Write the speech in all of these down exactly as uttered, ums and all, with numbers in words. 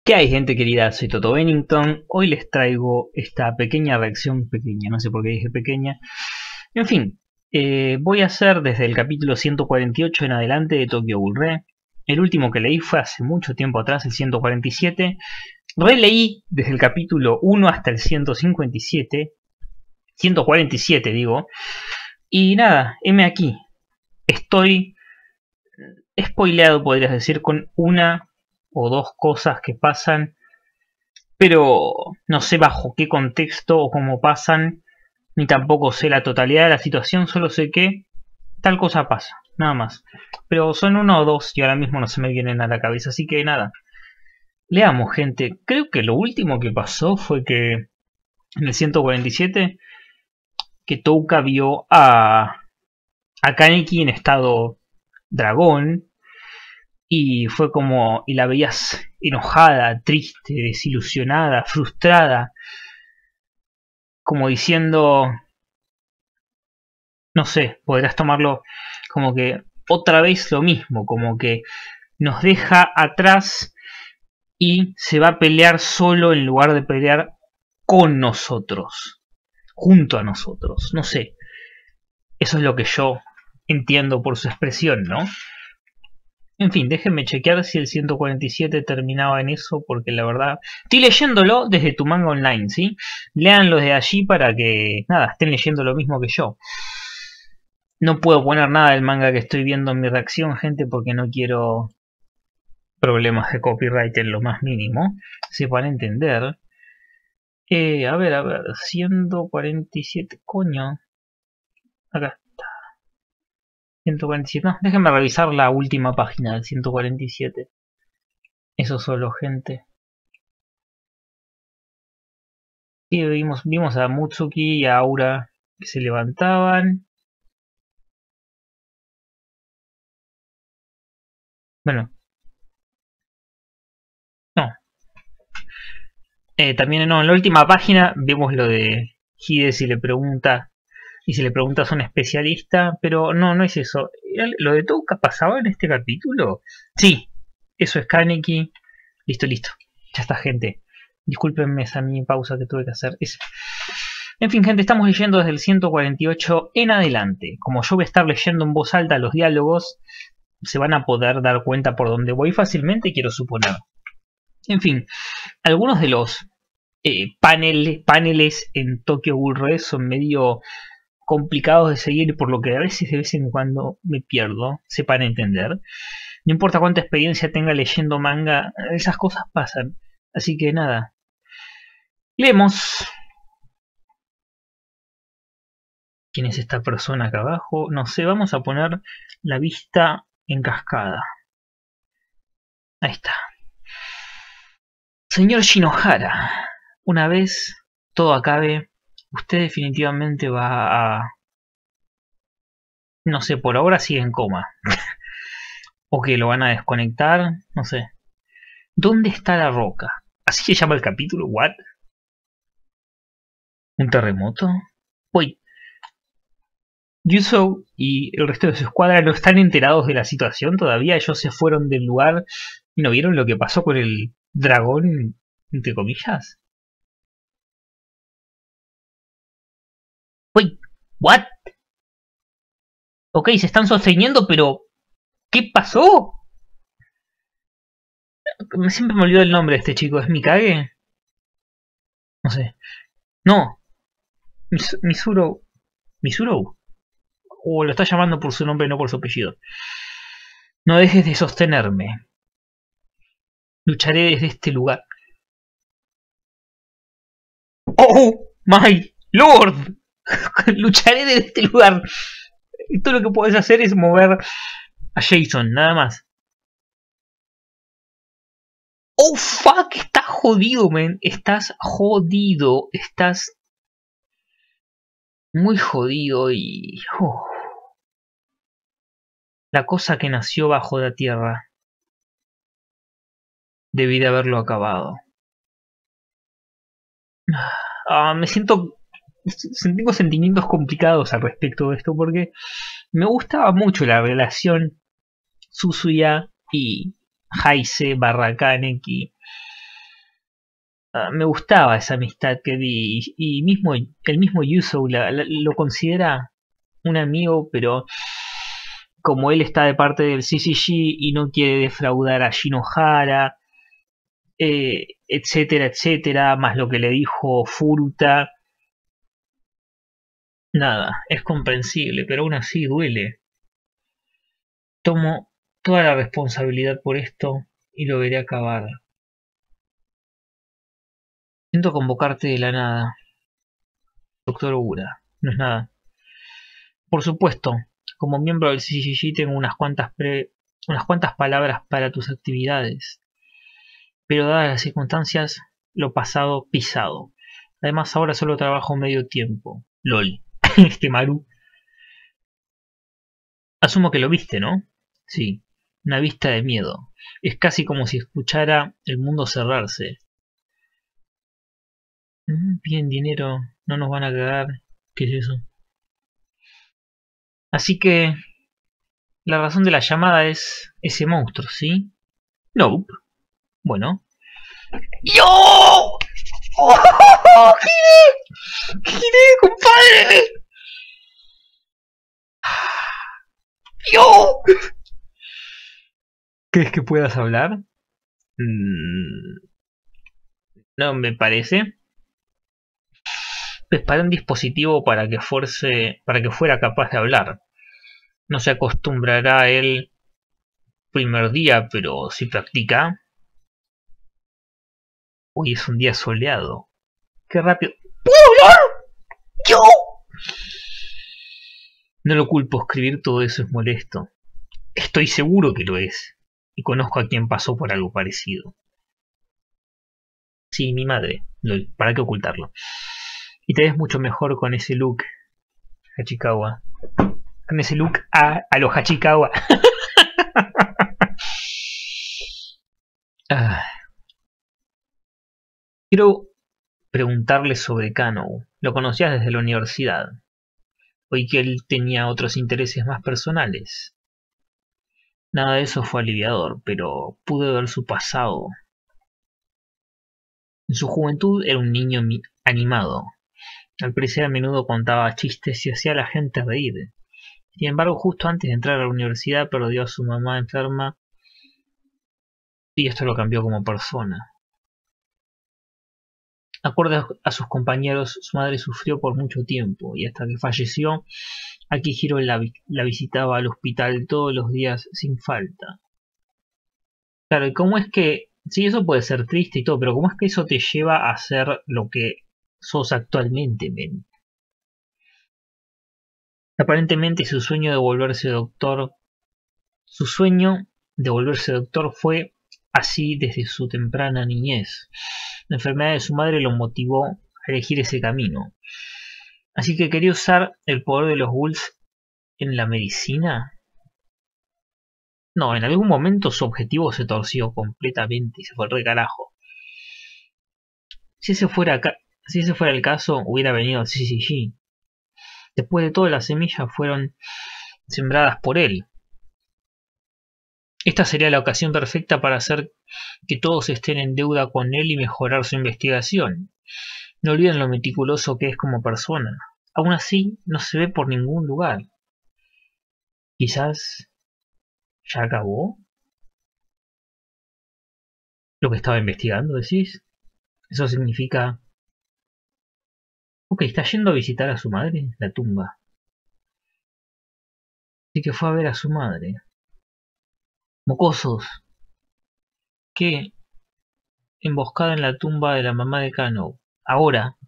¿Qué hay, gente querida? Soy Toto Bennington. Hoy les traigo esta pequeña reacción, pequeña, no sé por qué dije pequeña. En fin, eh, voy a hacer desde el capítulo ciento cuarenta y ocho en adelante de Tokyo Ghoul Re. El último que leí fue hace mucho tiempo atrás, el ciento cuarenta y siete. Releí desde el capítulo uno hasta el ciento cincuenta y siete. ciento cuarenta y siete digo. Y nada, heme aquí. Estoy spoileado, podrías decir, con una o dos cosas que pasan, pero no sé bajo qué contexto o cómo pasan, ni tampoco sé la totalidad de la situación, solo sé que tal cosa pasa, nada más. Pero son uno o dos y ahora mismo no se me vienen a la cabeza, así que nada. Leamos, gente. Creo que lo último que pasó fue que en el ciento cuarenta y siete que Touka vio a, a Kaneki en estado dragón. Y fue como, y la veías enojada, triste, desilusionada, frustrada, como diciendo, no sé, podrás tomarlo como que otra vez lo mismo, como que nos deja atrás y se va a pelear solo en lugar de pelear con nosotros, junto a nosotros, no sé. Eso es lo que yo entiendo por su expresión, ¿no? En fin, déjenme chequear si el ciento cuarenta y siete terminaba en eso, porque la verdad... Estoy leyéndolo desde tu manga online, ¿sí? Leanlo de allí para que, nada, estén leyendo lo mismo que yo. No puedo poner nada del manga que estoy viendo en mi reacción, gente, porque no quiero problemas de copyright en lo más mínimo. Sepan entender. Eh, a ver, a ver, ciento cuarenta y siete, coño. Acá. ciento cuarenta y siete. No, déjenme revisar la última página del ciento cuarenta y siete. Eso solo, gente. Y vimos, vimos a Mutsuki y a Aura que se levantaban. Bueno. No. Eh, también no, en la última página vemos lo de Hide si le pregunta. Y si le preguntas a un especialista. Pero no, no es eso. ¿Lo de Touka pasaba en este capítulo? Sí. Eso es Kaneki. Listo, listo. Ya está, gente. Discúlpenme esa mini pausa que tuve que hacer. Es... En fin, gente, estamos leyendo desde el ciento cuarenta y ocho en adelante. Como yo voy a estar leyendo en voz alta los diálogos, se van a poder dar cuenta por dónde voy fácilmente, quiero suponer. En fin, algunos de los eh, panel, paneles en Tokyo Ghoul Re son medio complicados de seguir, por lo que a veces de vez en cuando me pierdo, sepan entender. No importa cuánta experiencia tenga leyendo manga, esas cosas pasan. Así que nada. Leemos. ¿Quién es esta persona acá abajo? No sé, vamos a poner la vista en cascada. Ahí está. Señor Shinohara, una vez todo acabe, usted definitivamente va a... No sé, por ahora sigue en coma. O que lo van a desconectar, no sé. ¿Dónde está la roca? ¿Así se llama el capítulo? ¿What? ¿Un terremoto? Uy. Yusou y el resto de su escuadra no están enterados de la situación todavía. Ellos se fueron del lugar y no vieron lo que pasó con el dragón, entre comillas. Uy. ¿What? Ok, se están sosteniendo, pero... ¿qué pasó? Siempre me olvido el nombre de este chico. ¿Es Mikage? No sé. No. Mis Misuro... ¿Misuro? O lo está llamando por su nombre, no por su apellido. No dejes de sostenerme. Lucharé desde este lugar. ¡Oh, my lord! Lucharé desde este lugar. Esto lo que puedes hacer es mover a Jason, nada más. ¡Oh, fuck! Estás jodido, man. Estás jodido. Estás muy jodido y... Oh. La cosa que nació bajo la tierra. Debí de haberlo acabado. Ah, me siento... Tengo sentimientos complicados al respecto de esto porque me gustaba mucho la relación Suzuya y Heise barra Kaneki. Uh, me gustaba esa amistad que vi. Y, y mismo el mismo Yuzou la, la, lo considera un amigo, pero como él está de parte del C C G y no quiere defraudar a Shinohara, eh, etcétera, etcétera, más lo que le dijo Furuta, nada, es comprensible, pero aún así duele. Tomo toda la responsabilidad por esto y lo veré acabar. Siento convocarte de la nada, doctor Ogura. No es nada. Por supuesto, como miembro del C C G tengo unas cuantas pre... unas cuantas palabras para tus actividades. Pero dadas las circunstancias, lo pasado pisado. Además ahora solo trabajo medio tiempo. LOL. Este Maru. Asumo que lo viste, ¿no? Sí. Una vista de miedo. Es casi como si escuchara el mundo cerrarse. Piden dinero, no nos van a cagar. ¿Qué es eso? Así que la razón de la llamada es ese monstruo, ¿sí? Nope. Bueno. ¡Yo! ¡Oh! ¡Giré! ¡Giré, compadre! ¡Yo! ¿Crees que puedas hablar? Mm, no me parece. Preparé un dispositivo para que fuerce, para que fuera capaz de hablar. No se acostumbrará él primer día, pero si practica. Hoy es un día soleado. ¡Qué rápido! ¿Puedo hablar? ¡Yo! No lo culpo, escribir todo eso es molesto. Estoy seguro que lo es. Y conozco a quien pasó por algo parecido. Sí, mi madre. ¿Para qué ocultarlo? Y te ves mucho mejor con ese look, Hachikawa. Con ese look a, a los Hachikawa. ah. Quiero preguntarle sobre Kanou. Lo conocías desde la universidad. Oí que él tenía otros intereses más personales. Nada de eso fue aliviador, pero pude ver su pasado. En su juventud era un niño animado. Al parecer a menudo contaba chistes y hacía a la gente reír. Sin embargo, justo antes de entrar a la universidad perdió a su mamá enferma y esto lo cambió como persona. Acorde a sus compañeros, su madre sufrió por mucho tiempo y hasta que falleció, Akihiro la, la visitaba al hospital todos los días sin falta. Claro, ¿y cómo es que... Sí, eso puede ser triste y todo, pero ¿cómo es que eso te lleva a ser lo que sos actualmente, men? Aparentemente su sueño de volverse doctor... Su sueño de volverse doctor fue así desde su temprana niñez. La enfermedad de su madre lo motivó a elegir ese camino. Así que quería usar el poder de los ghouls en la medicina. No, en algún momento su objetivo se torció completamente y se fue al recarajo. Si ese fuera, si ese fuera el caso, hubiera venido al C C G. Después de todo, las semillas fueron sembradas por él. Esta sería la ocasión perfecta para hacer que todos estén en deuda con él y mejorar su investigación. No olviden lo meticuloso que es como persona. Aún así, no se ve por ningún lugar. Quizás... ¿ya acabó lo que estaba investigando, decís? Eso significa... Ok, está yendo a visitar a su madre, la tumba. Así que fue a ver a su madre. Mocosos. ¿Qué? Emboscada en la tumba de la mamá de Kanou. Ahora.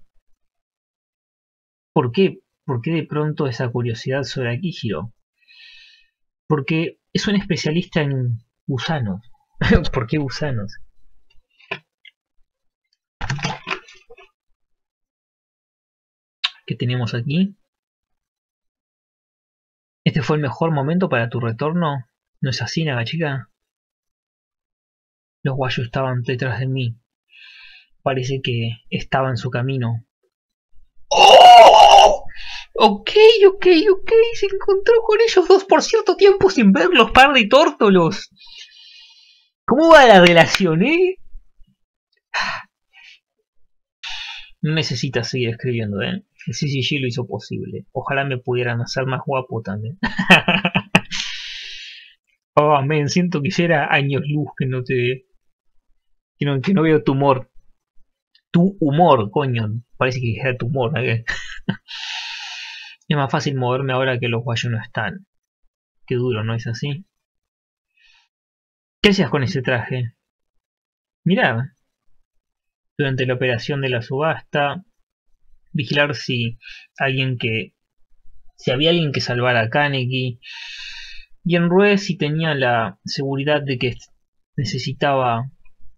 ¿Por qué? ¿Por qué de pronto esa curiosidad sobre Akihiro? Porque es un especialista en gusanos. ¿Por qué gusanos? ¿Qué tenemos aquí? ¿Este fue el mejor momento para tu retorno? ¿No es así, Nagachika? Los guayos estaban detrás de mí. Parece que estaba en su camino. ¡Oh! Ok, ok, ok. Se encontró con ellos dos por cierto tiempo sin verlos, par de tórtolos. ¿Cómo va la relación, eh? No necesitas seguir escribiendo, ¿eh? El C C G lo hizo posible. Ojalá me pudieran hacer más guapo también. Oh, men, siento que ya era años luz que no te... Que no, que no veo tu humor. Tu humor, coño. Parece que era tu humor, ¿no? Es más fácil moverme ahora que los guayos no están. Qué duro, ¿no es así? ¿Qué hacías con ese traje? Mirar. Durante la operación de la subasta, vigilar si alguien que... Si había alguien que salvara a Kaneki. Y en Rue si tenía la seguridad de que necesitaba...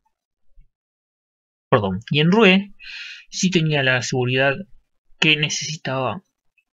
Perdón. Y en Rue si tenía la seguridad que necesitaba...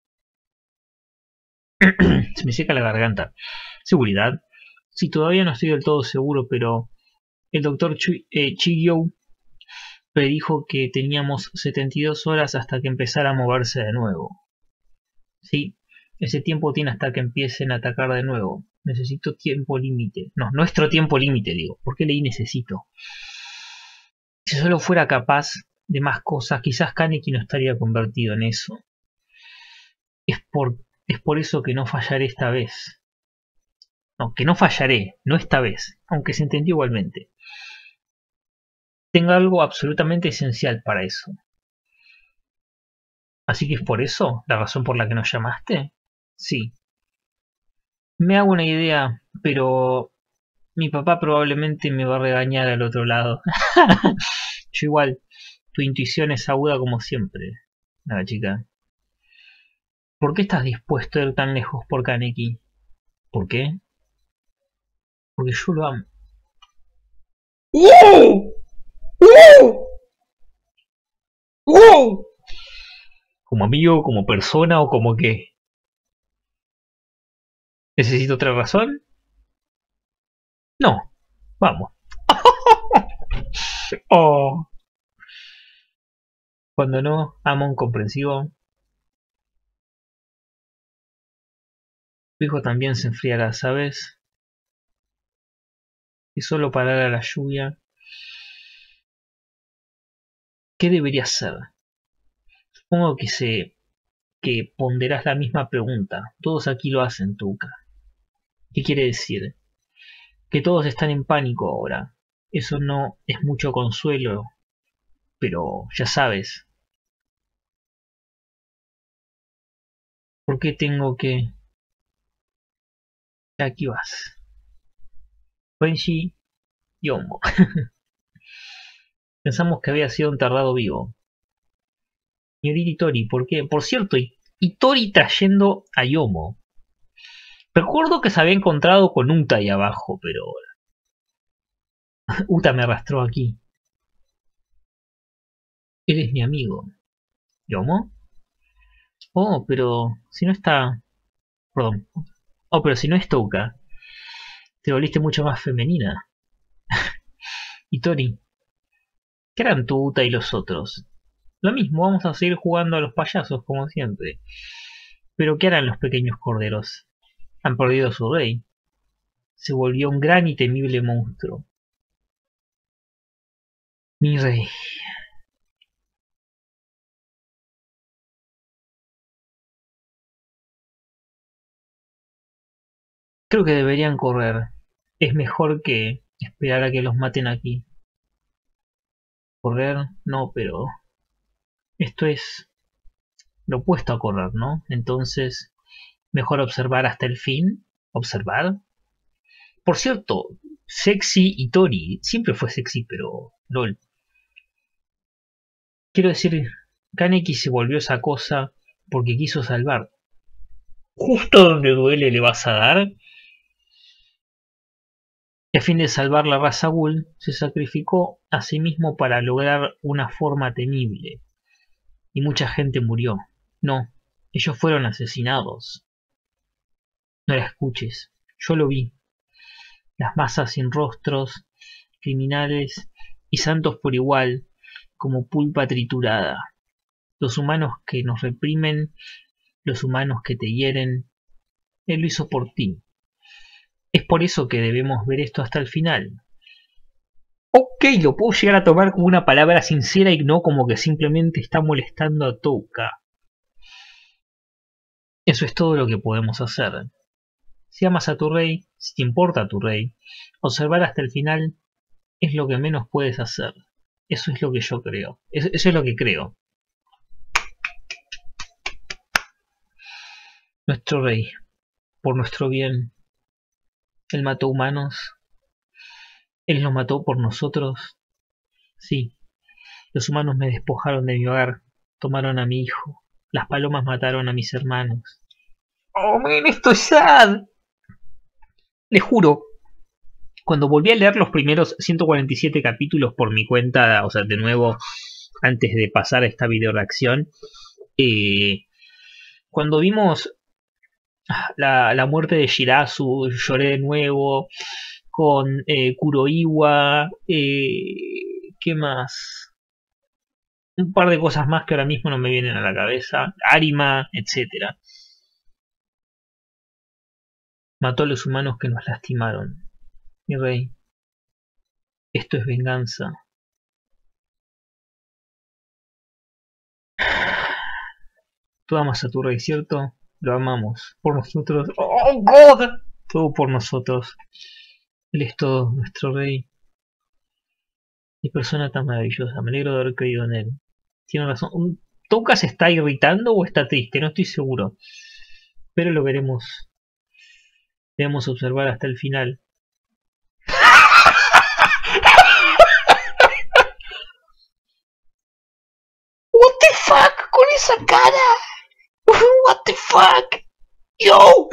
Se me seca la garganta. Seguridad. Sí, todavía no estoy del todo seguro, pero el doctor eh, Chigyo predijo que teníamos setenta y dos horas hasta que empezara a moverse de nuevo. Sí, ese tiempo tiene hasta que empiecen a atacar de nuevo. Necesito tiempo límite. No, nuestro tiempo límite, digo. ¿Por qué leí necesito? Si solo fuera capaz de más cosas, quizás Kaneki no estaría convertido en eso. Es por, es por eso que no fallaré esta vez. No, que no fallaré, no esta vez, aunque se entendió igualmente. Tengo algo absolutamente esencial para eso. ¿Así que es por eso la razón por la que nos llamaste? Sí. Me hago una idea, pero mi papá probablemente me va a regañar al otro lado. Yo igual, tu intuición es aguda como siempre, la chica. ¿Por qué estás dispuesto a ir tan lejos por Kaneki? ¿Por qué? Porque yo lo amo. ¡Uh! ¡Uh! ¡Uh! ¿Como amigo, como persona o como qué? ¿Necesito otra razón? No. Vamos. Oh. Cuando no, amo un comprensivo. Tu hijo también se enfriará, ¿sabes? Si solo parara la lluvia. ¿Qué debería hacer? Supongo que se... que ponderás la misma pregunta. Todos aquí lo hacen, Tuca. ¿Qué quiere decir? Que todos están en pánico ahora. Eso no es mucho consuelo, pero ya sabes. ¿Por qué tengo que...? Aquí vas. Renji Yomo. Pensamos que había sido enterrado vivo. Señorita Itori, ¿por qué? Por cierto, Itori trayendo a Yomo. Recuerdo que se había encontrado con Uta ahí abajo, pero... Uta me arrastró aquí. Él es mi amigo. ¿Yomo? Oh, pero si no está... Perdón. Oh, pero si no es Touka. Te volviste mucho más femenina. Itori. ¿Qué eran tu Uta y los otros? Lo mismo, vamos a seguir jugando a los payasos como siempre. Pero ¿qué harán los pequeños corderos? Han perdido a su rey. Se volvió un gran y temible monstruo. Mi rey. Creo que deberían correr. Es mejor que esperar a que los maten aquí. Correr, no, pero... Esto es lo opuesto a correr, ¿no? Entonces, mejor observar hasta el fin. ¿Observar? Por cierto, sexy Itori. Siempre fue sexy, pero... LOL. Quiero decir, Kaneki se volvió esa cosa porque quiso salvar. ¿Justo donde duele le vas a dar? Y a fin de salvar la raza Ghoul, se sacrificó a sí mismo para lograr una forma temible. Y mucha gente murió. No, ellos fueron asesinados. No la escuches, yo lo vi. Las masas sin rostros, criminales y santos por igual, como pulpa triturada. Los humanos que nos reprimen, los humanos que te hieren. Él lo hizo por ti. Es por eso que debemos ver esto hasta el final. Oh, ok, lo puedo llegar a tomar como una palabra sincera y no como que simplemente está molestando a Touka. Eso es todo lo que podemos hacer. Si amas a tu rey, si te importa a tu rey, observar hasta el final es lo que menos puedes hacer. Eso es lo que yo creo. Eso, eso es lo que creo. Nuestro rey, por nuestro bien, él mató humanos. Él los mató por nosotros. Sí, los humanos me despojaron de mi hogar, tomaron a mi hijo. Las palomas mataron a mis hermanos. Oh, man, esto es sad. Les juro, cuando volví a leer los primeros ciento cuarenta y siete capítulos por mi cuenta, o sea, de nuevo, antes de pasar a esta video reacción, eh, cuando vimos la, la muerte de Shirazu, lloré de nuevo, con eh, Kuroiwa, eh, ¿qué más? Un par de cosas más que ahora mismo no me vienen a la cabeza, Arima, etcétera. Mató a los humanos que nos lastimaron. Mi rey, esto es venganza. Tú amas a tu rey, ¿cierto? Lo amamos. Por nosotros. ¡Oh, God! Todo por nosotros. Él es todo, nuestro rey. Qué persona tan maravillosa. Me alegro de haber creído en él. Tiene razón. ¿Touka se está irritando o está triste? No estoy seguro. Pero lo veremos. Debemos observar hasta el final. What the fuck con esa cara? What the fuck? Yo.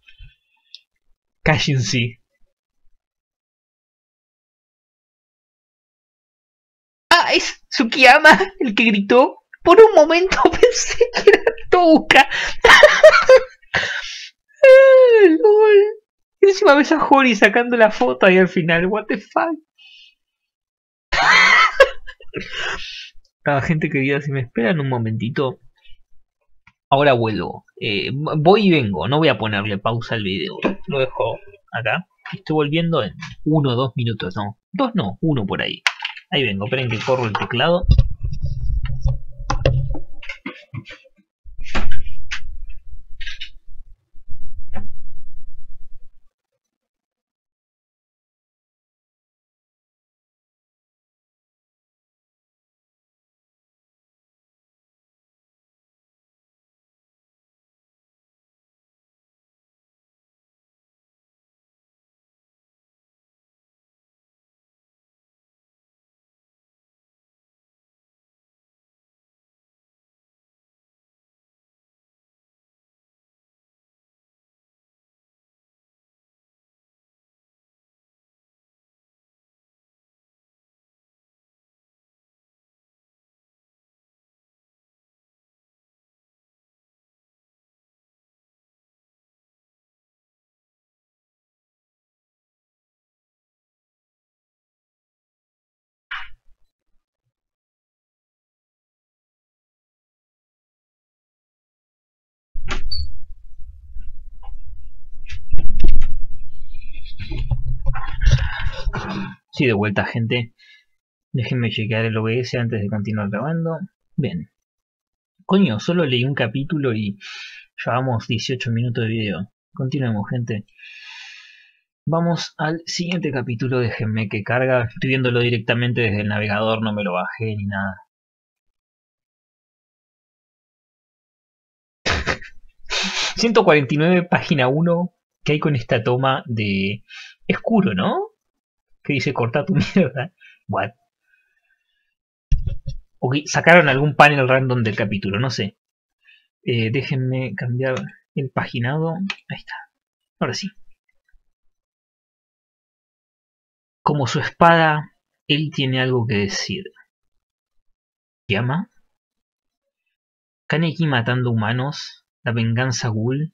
Cállense. Ah, es Tsukiyama el que gritó. Por un momento pensé que era Touka. LOL. Y encima ves a Hori sacando la foto ahí al final. What the fuck. La gente querida, si me esperan un momentito, ahora vuelvo. Eh, voy y vengo, no voy a ponerle pausa al video. Lo dejo acá. Estoy volviendo en uno o dos minutos, no. Dos no, uno por ahí. Ahí vengo, esperen que corro el teclado. Sí, de vuelta, gente. Déjenme chequear el O B S antes de continuar grabando. Bien. Coño, solo leí un capítulo y llevamos dieciocho minutos de video. Continuemos, gente. Vamos al siguiente capítulo. Déjenme que carga. Estoy viéndolo directamente desde el navegador, no me lo bajé ni nada. ciento cuarenta y nueve, página uno. ¿Qué hay con esta toma de Escuro, no? Que dice corta tu mierda. What? Ok, sacaron algún panel random del capítulo, no sé. Eh, déjenme cambiar el paginado. Ahí está. Ahora sí. Como su espada, él tiene algo que decir. ¿Llama? Kaneki matando humanos. La venganza ghoul.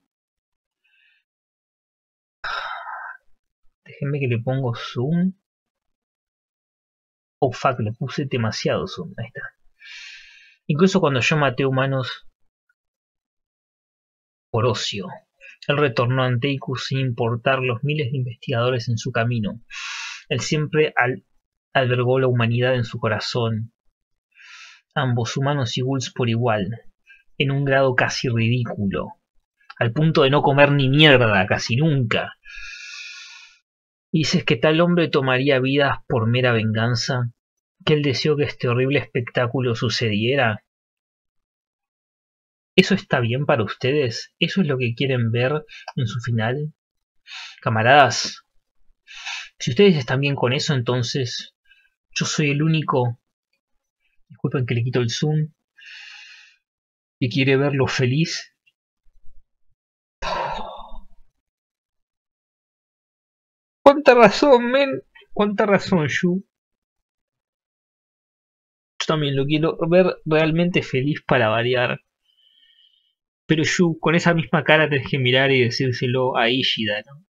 Déjenme que le pongo zoom. Oh fuck, le puse demasiado zoom. Ahí está. Incluso cuando yo maté humanos por ocio. Él retornó a Anteiku sin importar los miles de investigadores en su camino. Él siempre al albergó la humanidad en su corazón, ambos humanos y ghouls por igual, en un grado casi ridículo, al punto de no comer ni mierda casi nunca. ¿Dices que tal hombre tomaría vidas por mera venganza? ¿Que él deseó que este horrible espectáculo sucediera? ¿Eso está bien para ustedes? ¿Eso es lo que quieren ver en su final? Camaradas, si ustedes están bien con eso, entonces yo soy el único, disculpen que le quito el zoom, que quiere verlo feliz. ¿Cuánta razón, men? ¿Cuánta razón, Yu? Yo también lo quiero ver realmente feliz para variar. Pero Yu, con esa misma cara tenés que mirar y decírselo a Ishida, ¿no?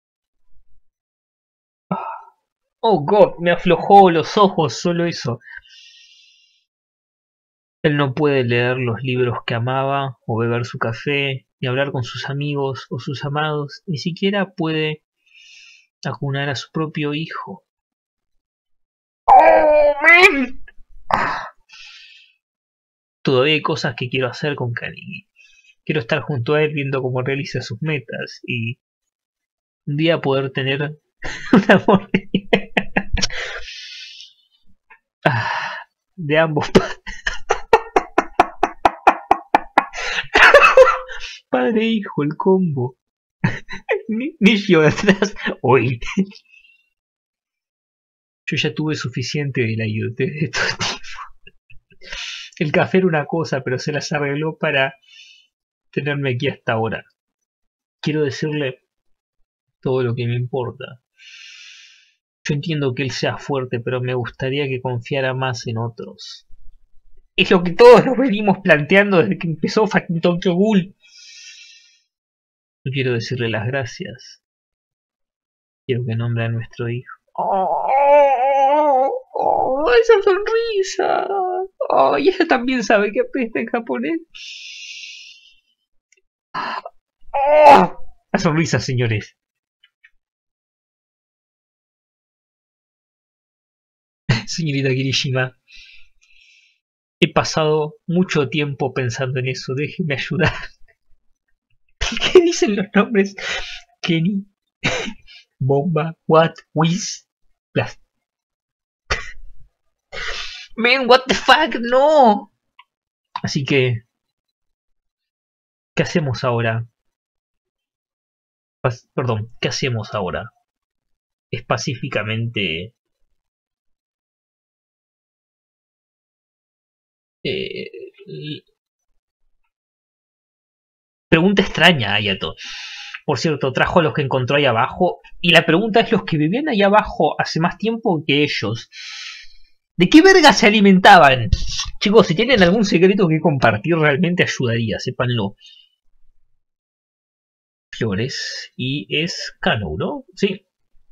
Oh God, me aflojó los ojos, solo eso. Él no puede leer los libros que amaba, o beber su café, ni hablar con sus amigos o sus amados, ni siquiera puede acunar a su propio hijo. ¡Oh, man! Todavía hay cosas que quiero hacer con Kanigi. Quiero estar junto a él viendo cómo realiza sus metas y un día poder tener un amor ah, de ambos padres. Padre e hijo, el combo. Nishio de atrás. Hoy. Yo ya tuve suficiente de la idiotez de estos tipos. El café era una cosa, pero se las arregló para tenerme aquí hasta ahora. Quiero decirle todo lo que me importa. Yo entiendo que él sea fuerte, pero me gustaría que confiara más en otros. Es lo que todos nos venimos planteando desde que empezó fucking Tokyo Ghoul. No quiero decirle las gracias. Quiero que nombre a nuestro hijo. ¡Oh! ¡Oh! ¡Esa sonrisa! ¡Oh! Y ella también sabe que apesta en japonés. ¡Oh! La sonrisa, señores. Señorita Kirishima, he pasado mucho tiempo pensando en eso. Déjeme ayudar. ¿Qué dicen los nombres? Kenny, Bomba, What, Whiz, Blast. Man, what the fuck, no. Así que, ¿qué hacemos ahora? Pas perdón, ¿qué hacemos ahora? Específicamente... Eh, pregunta extraña, Ayato. Por cierto, trajo a los que encontró ahí abajo. Y la pregunta es, los que vivían ahí abajo hace más tiempo que ellos, ¿de qué verga se alimentaban? Chicos, si tienen algún secreto que compartir, realmente ayudaría, sépanlo. Flores. Y es Kano, ¿no? Sí.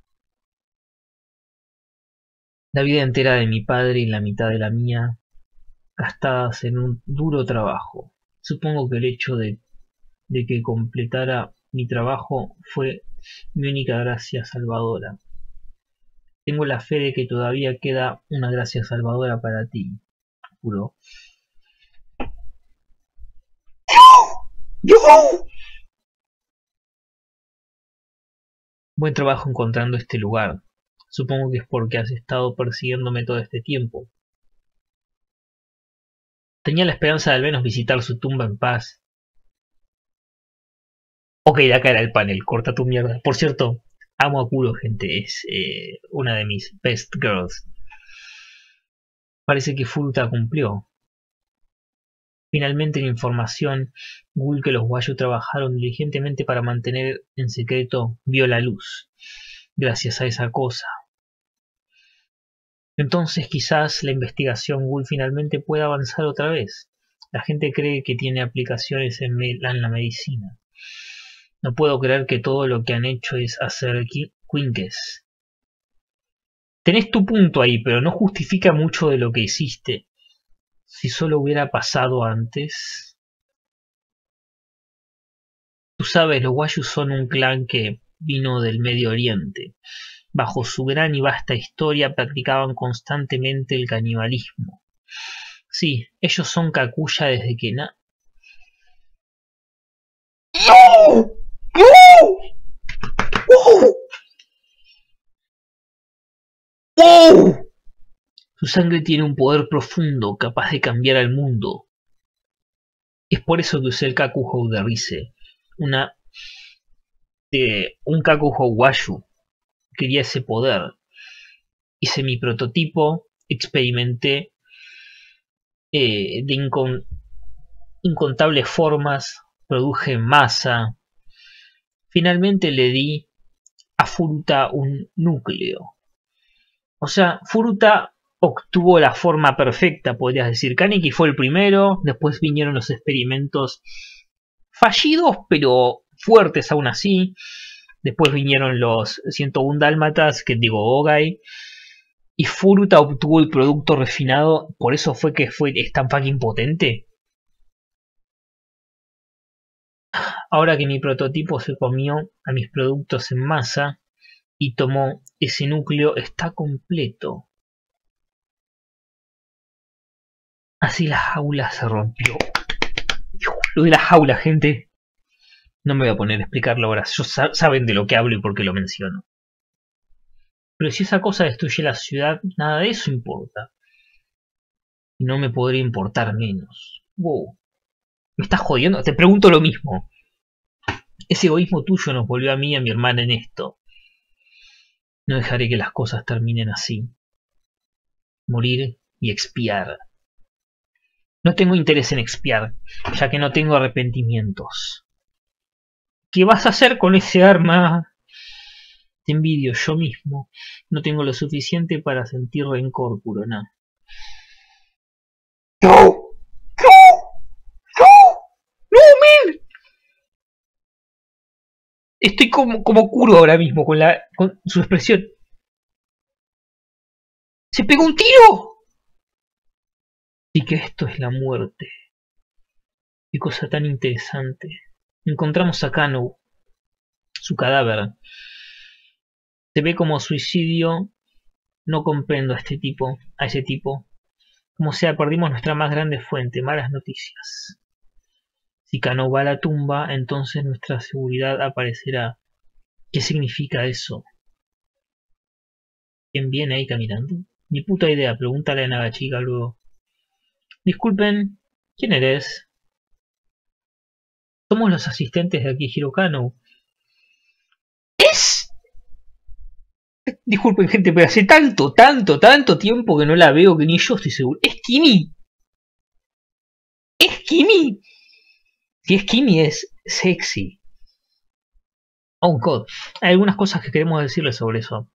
La vida entera de mi padre y la mitad de la mía, gastadas en un duro trabajo. Supongo que el hecho de, de que completara mi trabajo fue mi única gracia salvadora. Tengo la fe de que todavía queda una gracia salvadora para ti, juro. Buen trabajo encontrando este lugar. Supongo que es porque has estado persiguiéndome todo este tiempo. Tenía la esperanza de al menos visitar su tumba en paz. Ok, de acá era el panel, corta tu mierda. Por cierto, amo a Kuro, gente, es eh, una de mis best girls. Parece que Furuta cumplió. Finalmente la información Ghoul que los Wayu trabajaron diligentemente para mantener en secreto vio la luz. Gracias a esa cosa. Entonces quizás la investigación Ghoul finalmente pueda avanzar otra vez. La gente cree que tiene aplicaciones en, me en la medicina. No puedo creer que todo lo que han hecho es hacer Quinkes. Tenés tu punto ahí, pero no justifica mucho de lo que hiciste. Si solo hubiera pasado antes. Tú sabes, los Wayu son un clan que vino del Medio Oriente. bajo su gran y vasta historia, practicaban constantemente el canibalismo. Sí, ellos son Kakuya desde que na... ¡No! ¡No! ¡Oh! ¡Oh! Su sangre tiene un poder profundo, capaz de cambiar al mundo. Es por eso que usé el Kakuhou de Rise. Una... De un Kakuhou Washu. Quería ese poder. Hice mi prototipo, experimenté eh, de incon incontables formas, produje masa. Finalmente le di a Furuta un núcleo. O sea, Furuta obtuvo la forma perfecta, podrías decir. Kaneki fue el primero, después vinieron los experimentos fallidos, pero fuertes aún así. Después vinieron los ciento uno dálmatas, que digo Ogai. Y Furuta obtuvo el producto refinado, por eso fue que fue, es tan fucking potente. Ahora que mi prototipo se comió a mis productos en masa y tomó ese núcleo, está completo. Así la jaula se rompió. Lo de la jaula, gente. No me voy a poner a explicarlo ahora. Ellos saben de lo que hablo y por qué lo menciono. Pero si esa cosa destruye la ciudad, nada de eso importa. Y no me podría importar menos. Wow. ¿Me estás jodiendo? Te pregunto lo mismo. Ese egoísmo tuyo nos volvió a mí y a mi hermana en esto. No dejaré que las cosas terminen así. Morir y expiar. No tengo interés en expiar, ya que no tengo arrepentimientos. ¿Qué vas a hacer con ese arma? Te envidio yo mismo. No tengo lo suficiente para sentir rencor, Kurona. ¡No! ¡No! ¡No! ¡No, men! Estoy como, como Kuro ahora mismo con, la, con su expresión. ¡Se pegó un tiro! Y que esto es la muerte. Qué cosa tan interesante. Encontramos a Kanou, su cadáver. Se ve como suicidio. No comprendo a este tipo, a ese tipo. Como sea, perdimos nuestra más grande fuente. Malas noticias. Si Kanou va a la tumba, entonces nuestra seguridad aparecerá. ¿Qué significa eso? ¿Quién viene ahí caminando? Ni puta idea, pregúntale a Nagachiga luego. Disculpen, ¿quién eres? Somos los asistentes de Akihiro Kanou. ¿Es? Disculpen, gente, pero hace tanto, tanto, tanto tiempo que no la veo que ni yo estoy seguro. ¿Es Kimi? ¿Es Kimi? Si es Kimi es sexy. Oh god, hay algunas cosas que queremos decirles sobre eso.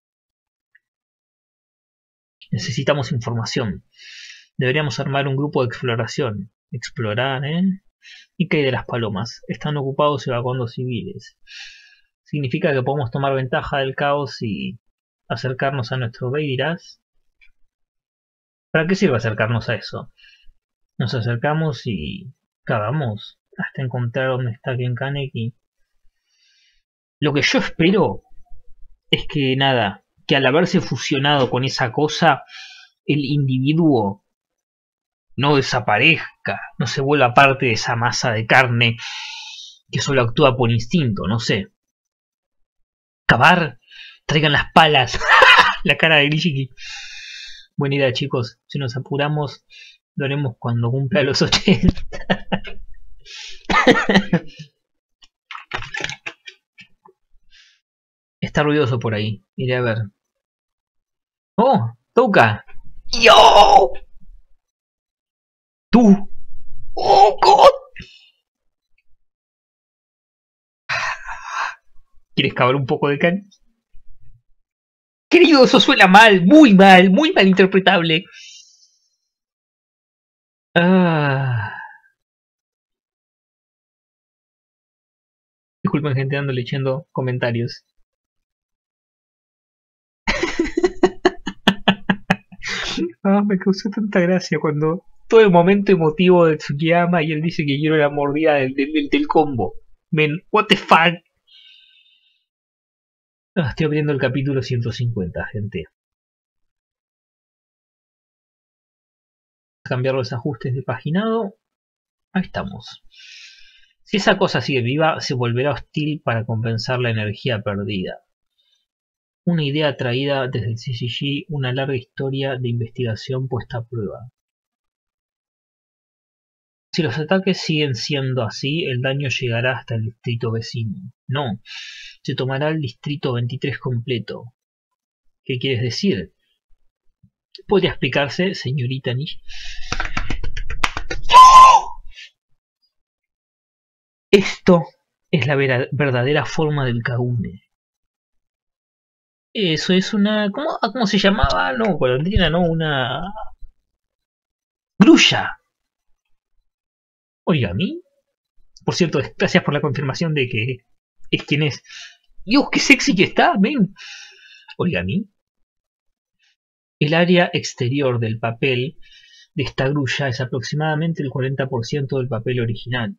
Necesitamos información. Deberíamos armar un grupo de exploración. Explorar, ¿eh? ¿Y qué hay de las palomas? Están ocupados evacuando civiles. ¿Significa que podemos tomar ventaja del caos y acercarnos a nuestro rey, dirás? ¿Para qué sirve acercarnos a eso? Nos acercamos y cavamos hasta encontrar dónde está Ken Kaneki. Lo que yo espero es que nada, que al haberse fusionado con esa cosa, el individuo no desaparezca, no se vuelva parte de esa masa de carne que solo actúa por instinto, no sé. Cavar, traigan las palas. La cara de Nishiki. Buena idea, chicos. Si nos apuramos, lo haremos cuando cumpla los ochenta. Está ruidoso por ahí. Iré a ver. ¡Oh! ¡Touka! ¡Yo! ¡Tú! ¡Oh, God! ¿Quieres cavar un poco de can? Querido, eso suena mal, muy mal, muy mal interpretable. Ah. Disculpen, gente, ando leyendo comentarios. Ah, me causó tanta gracia cuando todo el momento emotivo de Tsukiyama y él dice que quiero la mordida del, del, del combo. Men, what the fuck. Ah, estoy abriendo el capítulo ciento cincuenta, gente. Cambiar los ajustes de paginado. Ahí estamos. Si esa cosa sigue viva, se volverá hostil para compensar la energía perdida. Una idea traída desde el C C G, una larga historia de investigación puesta a prueba. Si los ataques siguen siendo así, el daño llegará hasta el distrito vecino. No, se tomará el distrito veintitrés completo. ¿Qué quieres decir? ¿Podría explicarse, señorita Nish? Esto es la verdadera forma del Kagune. Eso es una... ¿Cómo, cómo se llamaba? No, golondrina, no, una... grulla. Origami. Por cierto, gracias por la confirmación de que es quien es. Dios, qué sexy que está, ven. Origami. El área exterior del papel de esta grulla es aproximadamente el cuarenta por ciento del papel original.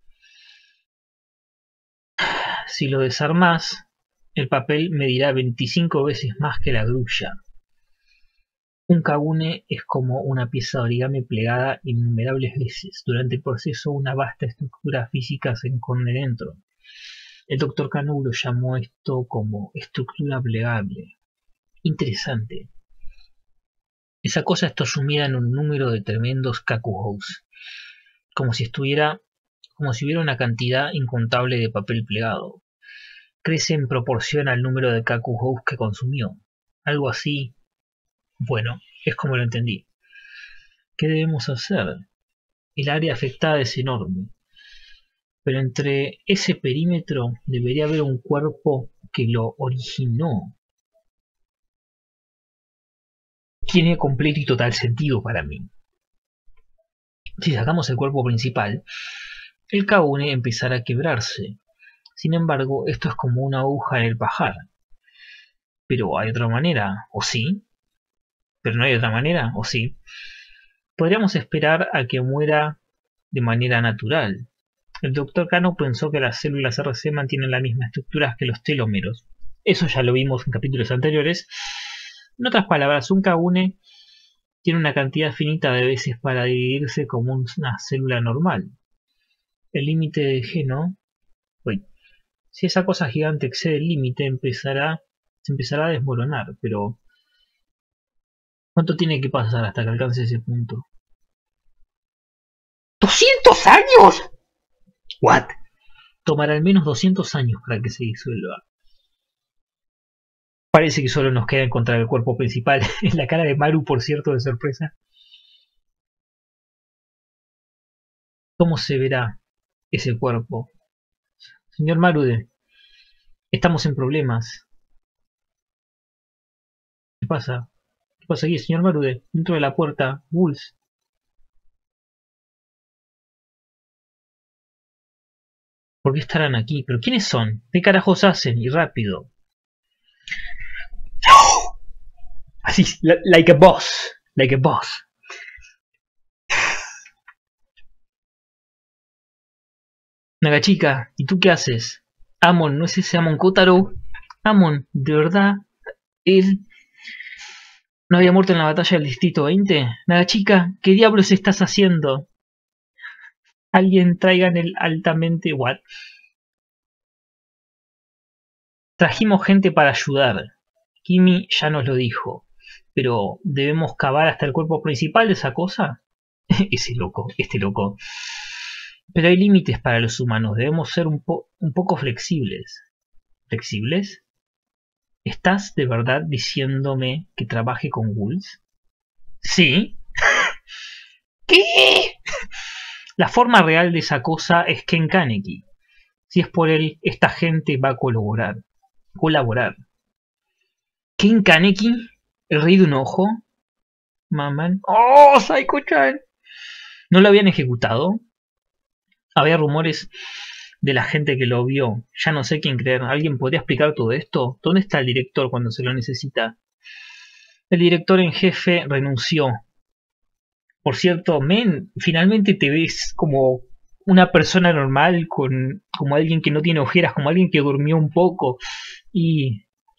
Si lo desarmás, el papel medirá veinticinco veces más que la grulla. Un Kagune es como una pieza de origami plegada innumerables veces. Durante el proceso, una vasta estructura física se esconde dentro. El doctor Kanuro llamó esto como estructura plegable. Interesante. Esa cosa está sumida en un número de tremendos kakuhous, como si estuviera, como si hubiera una cantidad incontable de papel plegado. Crece en proporción al número de kakuhous que consumió. Algo así. Bueno, es como lo entendí. ¿Qué debemos hacer? El área afectada es enorme, pero entre ese perímetro debería haber un cuerpo que lo originó. Tiene completo y total sentido para mí. Si sacamos el cuerpo principal, el Kagune empezará a quebrarse. Sin embargo, esto es como una aguja en el pajar. Pero hay otra manera, ¿o sí? Pero no hay otra manera, ¿o sí? Podríamos esperar a que muera de manera natural. El doctor Kano pensó que las células R C mantienen las mismas estructuras que los telómeros. Eso ya lo vimos en capítulos anteriores. En otras palabras, un Kagune tiene una cantidad finita de veces para dividirse como una célula normal. El límite de Geno... Uy, si esa cosa gigante excede el límite, empezará, se empezará a desmoronar, pero... ¿cuánto tiene que pasar hasta que alcance ese punto? ¡doscientos años! ¿What? Tomará al menos doscientos años para que se disuelva. Parece que solo nos queda encontrar el cuerpo principal. En la cara de Maru, por cierto, de sorpresa. ¿Cómo se verá ese cuerpo? Señor Marude, estamos en problemas. ¿Qué pasa? ¿Qué pasa aquí, señor Marude? Dentro de la puerta, Wolves. ¿Por qué estarán aquí? ¿Pero quiénes son? ¿Qué carajos hacen? Y rápido. Así, like a boss. Like a boss. Nagachica, ¿y tú qué haces? Amon, ¿no es ese Amon Kotaro? Amon, ¿de verdad? ¿Él no había muerto en la batalla del distrito veinte? Nagachica, ¿qué diablos estás haciendo? Alguien traigan el altamente... ¿What? Trajimos gente para ayudar. Kimi ya nos lo dijo. Pero, ¿debemos cavar hasta el cuerpo principal de esa cosa? Ese loco, este loco. Pero hay límites para los humanos. Debemos ser un, po un poco flexibles. ¿Flexibles? ¿Estás de verdad diciéndome que trabaje con Wolves? ¿Sí? ¿Qué? La forma real de esa cosa es Ken Kaneki. Si es por él, esta gente va a colaborar. Colaborar. ¿Ken Kaneki? ¿El rey de un ojo? Maman. ¡Oh, Saiko-chan! ¿No lo habían ejecutado? Había rumores de la gente que lo vio. Ya no sé quién creer. ¿Alguien podría explicar todo esto? ¿Dónde está el director cuando se lo necesita? El director en jefe renunció. Por cierto, men, finalmente te ves como una persona normal, con, como alguien que no tiene ojeras, como alguien que durmió un poco. Y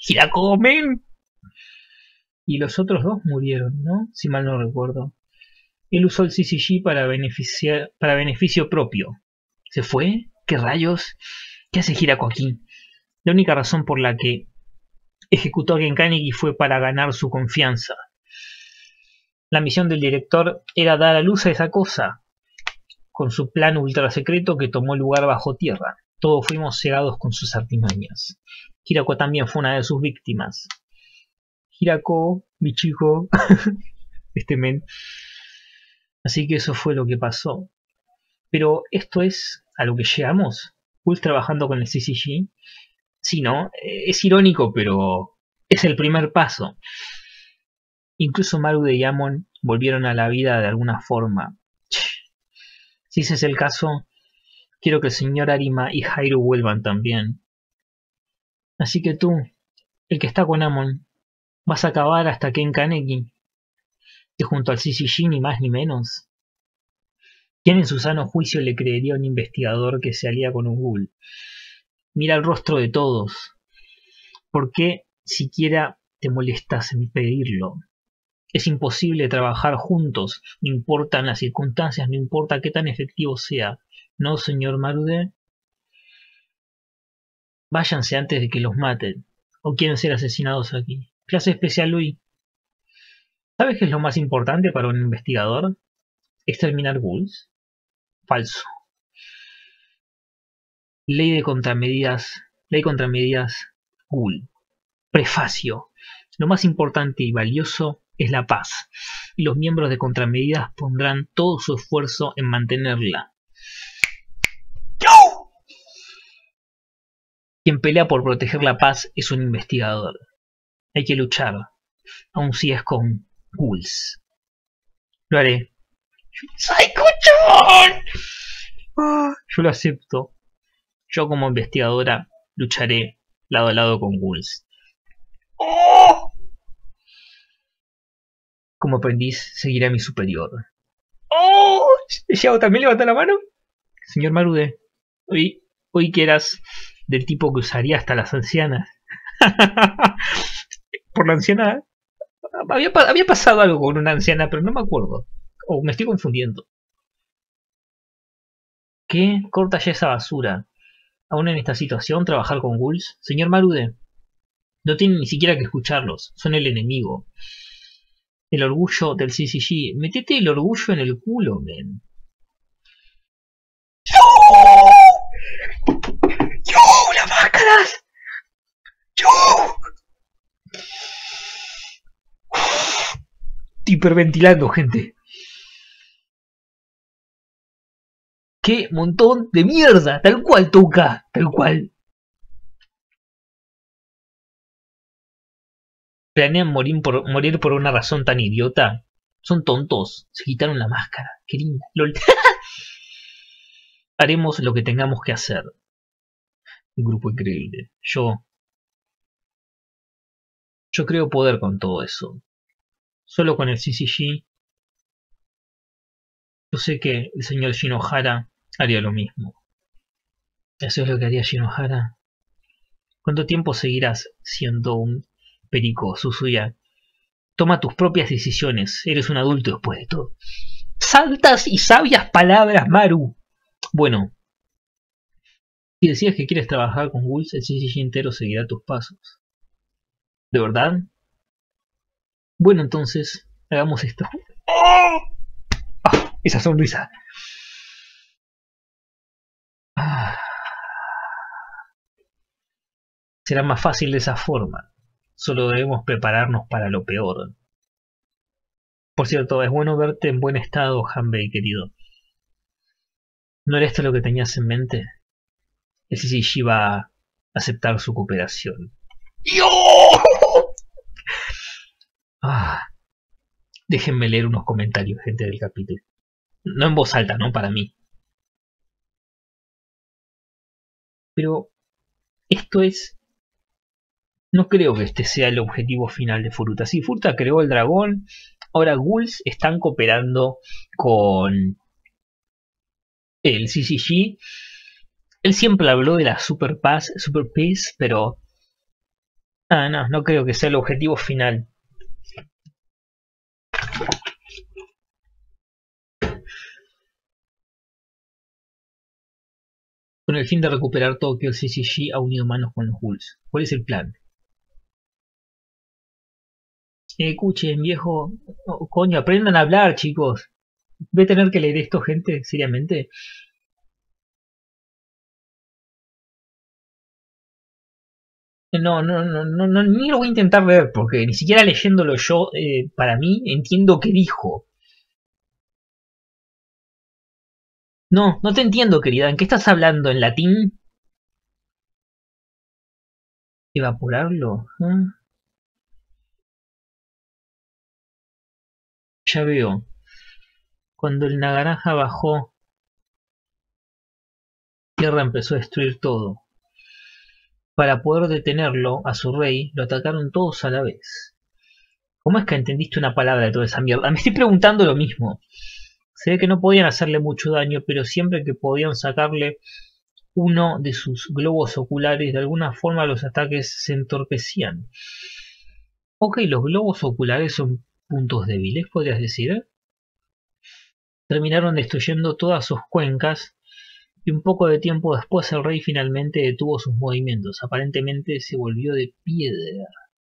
Hirako, men. Y los otros dos murieron, ¿no? Si mal no recuerdo. Él usó el C C G para, beneficiar, para beneficio propio. ¿Se fue? ¿Qué rayos? ¿Qué hace Hirako aquí? La única razón por la que ejecutó a Genkanegi fue para ganar su confianza. La misión del director era dar a luz a esa cosa, con su plan ultra secreto que tomó lugar bajo tierra. Todos fuimos cegados con sus artimañas. Hirako también fue una de sus víctimas. Hirako, mi chico, este men. Así que eso fue lo que pasó. Pero esto es a lo que llegamos. Ghouls trabajando con el C C G. Sí, ¿no? Es irónico, pero es el primer paso. Incluso Marude y Amon volvieron a la vida de alguna forma. Si ese es el caso, quiero que el señor Arima y Hairu vuelvan también. Así que tú, el que está con Amon, vas a acabar hasta que en Kaneki, que junto al C C G ni más ni menos. ¿Quién en su sano juicio le creería a un investigador que se alía con un ghoul? Mira el rostro de todos. ¿Por qué siquiera te molestas en pedirlo? Es imposible trabajar juntos, no importan las circunstancias, no importa qué tan efectivo sea. ¿No, señor Marude? Váyanse antes de que los maten. ¿O quieren ser asesinados aquí? Clase especial, Louis. ¿Sabes qué es lo más importante para un investigador? ¿Exterminar ghouls? Falso. Ley de contramedidas. Ley contramedidas ghoul. Prefacio. Lo más importante y valioso es la paz, y los miembros de contramedidas pondrán todo su esfuerzo en mantenerla. ¡Yo! Quien pelea por proteger la paz es un investigador. Hay que luchar, aun si es con ghouls. Lo haré. ¡Psycho-chan! Ah, yo lo acepto. Yo como investigadora lucharé lado a lado con ghouls. ¡Oh! Como aprendiz seguiré a mi superior. ¡Oh! ¿Xiao también levanta la mano? Señor Marude, hoy, hoy que eras del tipo que usaría hasta las ancianas. Por la anciana... Había, había pasado algo con una anciana, pero no me acuerdo. O me estoy confundiendo. ¿Qué? Corta ya esa basura. Aún en esta situación, trabajar con ghouls. Señor Marude, no tienen ni siquiera que escucharlos. Son el enemigo. El orgullo del C C G. Metete el orgullo en el culo, men. ¡Yo! ¡Yo! ¡Las máscaras! ¡Yo! Estoy hiperventilando, gente. ¡Qué montón de mierda! Tal cual, Touka. Tal cual. ¿Planean morir por, morir por una razón tan idiota? Son tontos. Se quitaron la máscara. Qué linda. Lol. Haremos lo que tengamos que hacer. Un grupo increíble. Yo... Yo creo poder con todo eso. Solo con el C C G. Yo sé que el señor Shinohara haría lo mismo. ¿Eso es lo que haría Shinohara? ¿Cuánto tiempo seguirás siendo un perico, Suzuya? Toma tus propias decisiones. Eres un adulto después de todo. Santas y sabias palabras, Maru. Bueno, si decías que quieres trabajar con ghouls, el C C G entero seguirá tus pasos. ¿De verdad? Bueno, entonces, hagamos esto. ¡Oh! ¡Ah! Esa sonrisa. Ah. Será más fácil de esa forma. Solo debemos prepararnos para lo peor. Por cierto, es bueno verte en buen estado, Hanbei, querido. ¿No era esto lo que tenías en mente? El C C G va a aceptar su cooperación. ¡Yo! Ah, déjenme leer unos comentarios, gente del capítulo. No en voz alta, no para mí. Pero esto es... No creo que este sea el objetivo final de Furuta. Si Furuta creó el dragón, ahora ghouls están cooperando con el C C G. Él siempre habló de la Super Paz, Super Peace, pero Ah, no, no creo que sea el objetivo final. Con el fin de recuperar Tokio, el C C G ha unido manos con los Ghouls. ¿Cuál es el plan? Eh, escuchen, viejo. Oh, coño, aprendan a hablar, chicos. Voy a tener que leer esto, gente, seriamente. No, no, no, no, no, ni lo voy a intentar leer, porque ni siquiera leyéndolo yo, eh, para mí, entiendo qué dijo. No, no te entiendo, querida. ¿En qué estás hablando? ¿En latín? ¿Evaporarlo? ¿Ah? Ya veo. Cuando el Nagaraja bajó, Tierra empezó a destruir todo. Para poder detenerlo, a su rey, lo atacaron todos a la vez. ¿Cómo es que entendiste una palabra de toda esa mierda? Me estoy preguntando lo mismo. Se ve que no podían hacerle mucho daño, pero siempre que podían sacarle uno de sus globos oculares, de alguna forma los ataques se entorpecían. Ok, los globos oculares son puntos débiles, podrías decir. Terminaron destruyendo todas sus cuencas y un poco de tiempo después el rey finalmente detuvo sus movimientos. Aparentemente se volvió de piedra.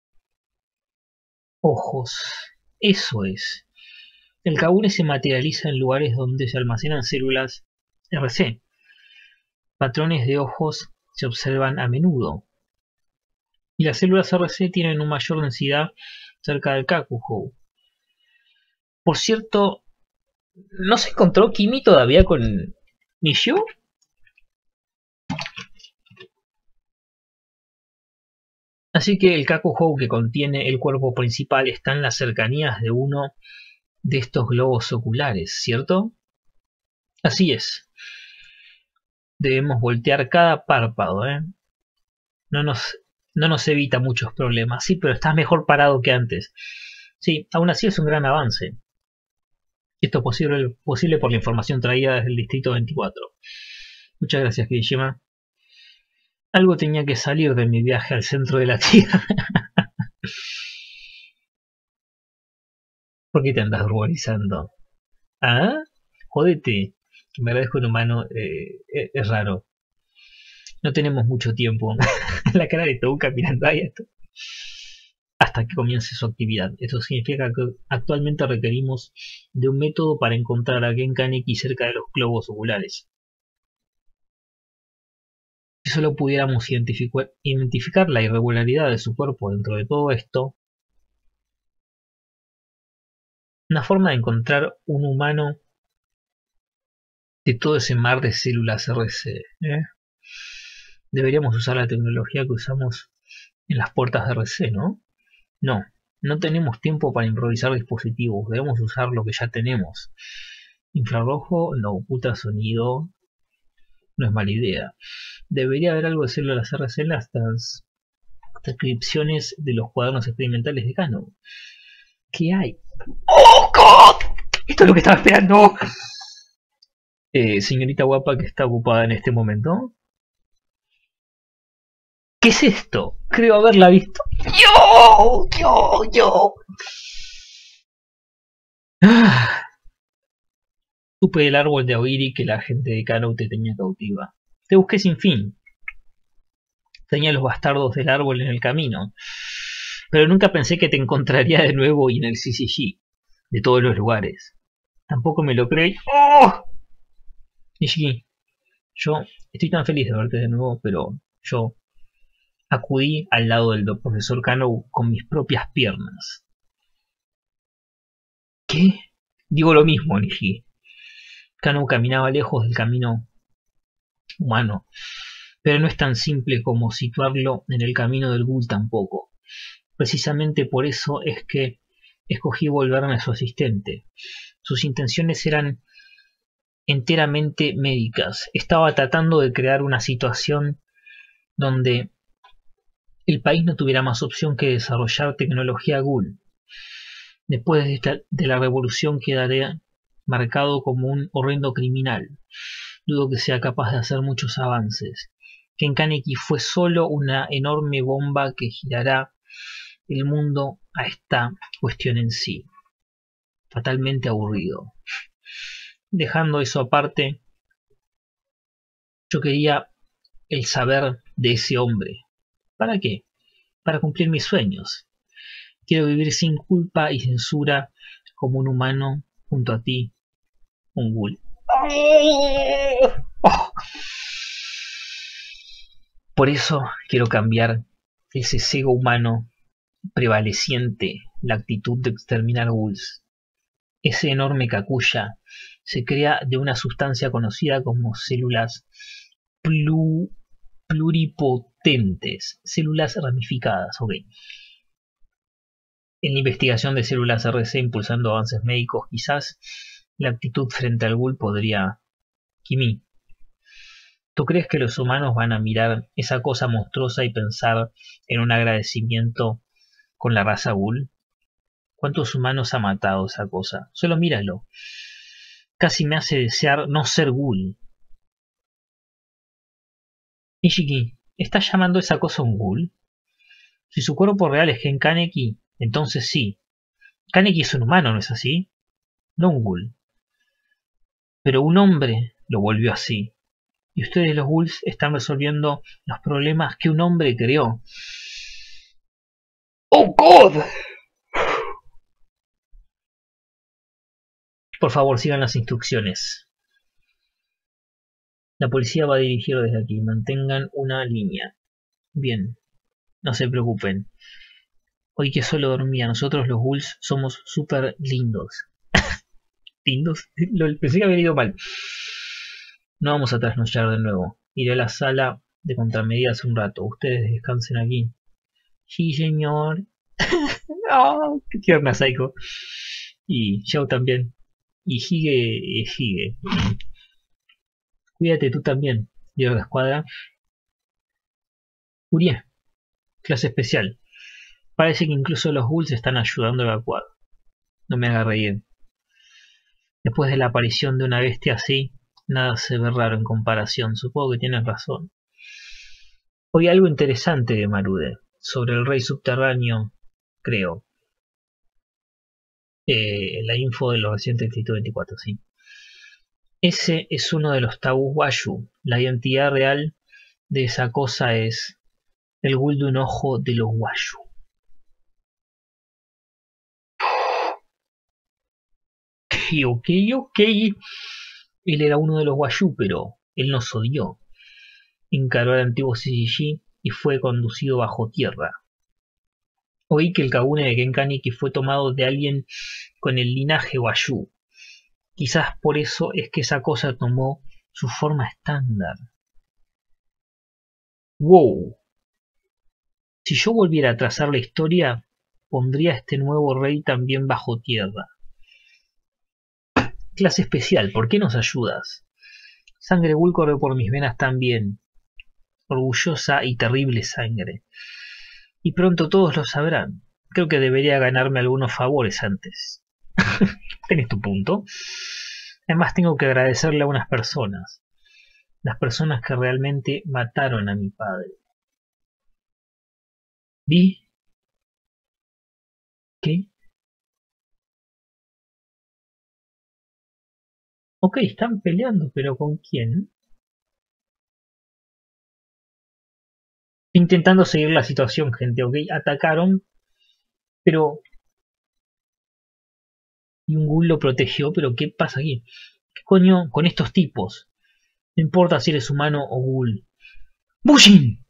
Ojos. Eso es. El Kagune se materializa en lugares donde se almacenan células R C. Patrones de ojos se observan a menudo. Y las células R C tienen una mayor densidad cerca del Kakuhou. Por cierto, ¿no se encontró Kimi todavía con Nishio? Así que el Kakuhou que contiene el cuerpo principal está en las cercanías de uno de estos globos oculares, ¿cierto? Así es. Debemos voltear cada párpado, ¿eh? No nos, no nos evita muchos problemas. Sí, pero estás mejor parado que antes. Sí, aún así es un gran avance. Esto es posible, posible por la información traída desde el Distrito veinticuatro. Muchas gracias, Kirishima. Algo tenía que salir de mi viaje al centro de la Tierra. ¿Por qué te andas ruborizando? ¿Ah? Jodete. Me agradezco un humano. Eh, es raro. No tenemos mucho tiempo. La cara de Touka mirando ahí esto. Hasta que comience su actividad. Esto significa que actualmente requerimos de un método para encontrar a Genkaneki cerca de los globos oculares. Si solo pudiéramos identificar, identificar la irregularidad de su cuerpo dentro de todo esto, una forma de encontrar un humano de todo ese mar de células R C. ¿eh? Deberíamos usar la tecnología que usamos en las puertas de R C, ¿no? No, no tenemos tiempo para improvisar dispositivos, debemos usar lo que ya tenemos. Infrarrojo, no, ultrasonido, no es mala idea. Debería haber algo de células R C en las transcripciones de los cuadernos experimentales de Kano. ¿Qué hay? ¡Oh, God! Esto es lo que estaba esperando. Eh, señorita guapa que está ocupada en este momento. ¿Qué es esto? Creo haberla visto. ¡Yo! ¡Yo! ¡Yo! Ah. Supe del árbol de Aogiri que la gente de Kano te tenía cautiva. Te busqué sin fin. Tenía los bastardos del árbol en el camino. Pero nunca pensé que te encontraría de nuevo y en el C C G. De todos los lugares. Tampoco me lo creí. ¡Oh! Nishiki, yo estoy tan feliz de verte de nuevo, pero yo acudí al lado del profesor Kano con mis propias piernas. ¿Qué? Digo lo mismo, Nishiki. Kano caminaba lejos del camino humano, pero no es tan simple como situarlo en el camino del Ghoul tampoco. Precisamente por eso es que escogí volverme su asistente. Sus intenciones eran enteramente médicas. Estaba tratando de crear una situación donde el país no tuviera más opción que desarrollar tecnología Ghoul. Después de, esta, de la revolución quedaré marcado como un horrendo criminal. Dudo que sea capaz de hacer muchos avances. Genkaneki fue solo una enorme bomba que girará el mundo a esta cuestión en sí. Fatalmente aburrido. Dejando eso aparte, yo quería el saber de ese hombre. ¿Para qué? Para cumplir mis sueños. Quiero vivir sin culpa y censura como un humano junto a ti, un ghoul. Oh. Por eso quiero cambiar ese cego humano prevaleciente, la actitud de exterminar ghouls. Ese enorme cacuya se crea de una sustancia conocida como células plu pluripotentes, células ramificadas, ok. En la investigación de células R C impulsando avances médicos, quizás la actitud frente al ghoul podría... Kimi, ¿tú crees que los humanos van a mirar esa cosa monstruosa y pensar en un agradecimiento con la raza ghoul? ¿Cuántos humanos ha matado esa cosa? Solo míralo. Casi me hace desear no ser ghoul. Nishiki, ¿estás llamando esa cosa un ghoul? Si su cuerpo real es Gen Kaneki, entonces sí. Kaneki es un humano, ¿no es así? No un ghoul. Pero un hombre lo volvió así. Y ustedes los ghouls están resolviendo los problemas que un hombre creó. ¡Oh, God! Por favor, sigan las instrucciones. La policía va a dirigir desde aquí. Mantengan una línea. Bien. No se preocupen. Hoy que solo dormía, nosotros los ghouls somos súper lindos. ¿Lindos? Lo, pensé que había ido mal. No vamos a trasnochar de nuevo. Iré a la sala de contramedidas un rato. Ustedes descansen aquí. Sí, señor. Oh, qué tierna Saiko. Y Xiao también. Y Hige, Hige. Cuídate tú también, líder de escuadra. Urie, clase especial. Parece que incluso los ghouls están ayudando a evacuar. No me haga reír. Después de la aparición de una bestia así, nada se ve raro en comparación. Supongo que tienes razón. Oí algo interesante de Marude, sobre el rey subterráneo, creo. Eh, la info de los recientes Distrito veinticuatro, sí. Ese es uno de los tabús Washu. La identidad real de esa cosa es el ghoul de un ojo de los Washu. Ok, ok, ok. Él era uno de los Washu, pero él nos odió. Encaró al antiguo C G G y fue conducido bajo tierra. Oí que el Kagune de Gen Kaneki fue tomado de alguien con el linaje Washu. Quizás por eso es que esa cosa tomó su forma estándar. ¡Wow! Si yo volviera a trazar la historia, pondría a este nuevo rey también bajo tierra. Clase especial, ¿por qué nos ayudas? Sangre ghoul corre por mis venas también. Orgullosa y terrible sangre. Y pronto todos lo sabrán. Creo que debería ganarme algunos favores antes. Tenés tu punto. Además tengo que agradecerle a unas personas. Las personas que realmente mataron a mi padre. ¿Vi? ¿Qué? Ok, están peleando, pero ¿con quién? Intentando seguir la situación, gente, ok. Atacaron, pero... Y un ghoul lo protegió, pero ¿qué pasa aquí? ¿Qué coño con estos tipos? No importa si eres humano o ghoul. ¡Bushin!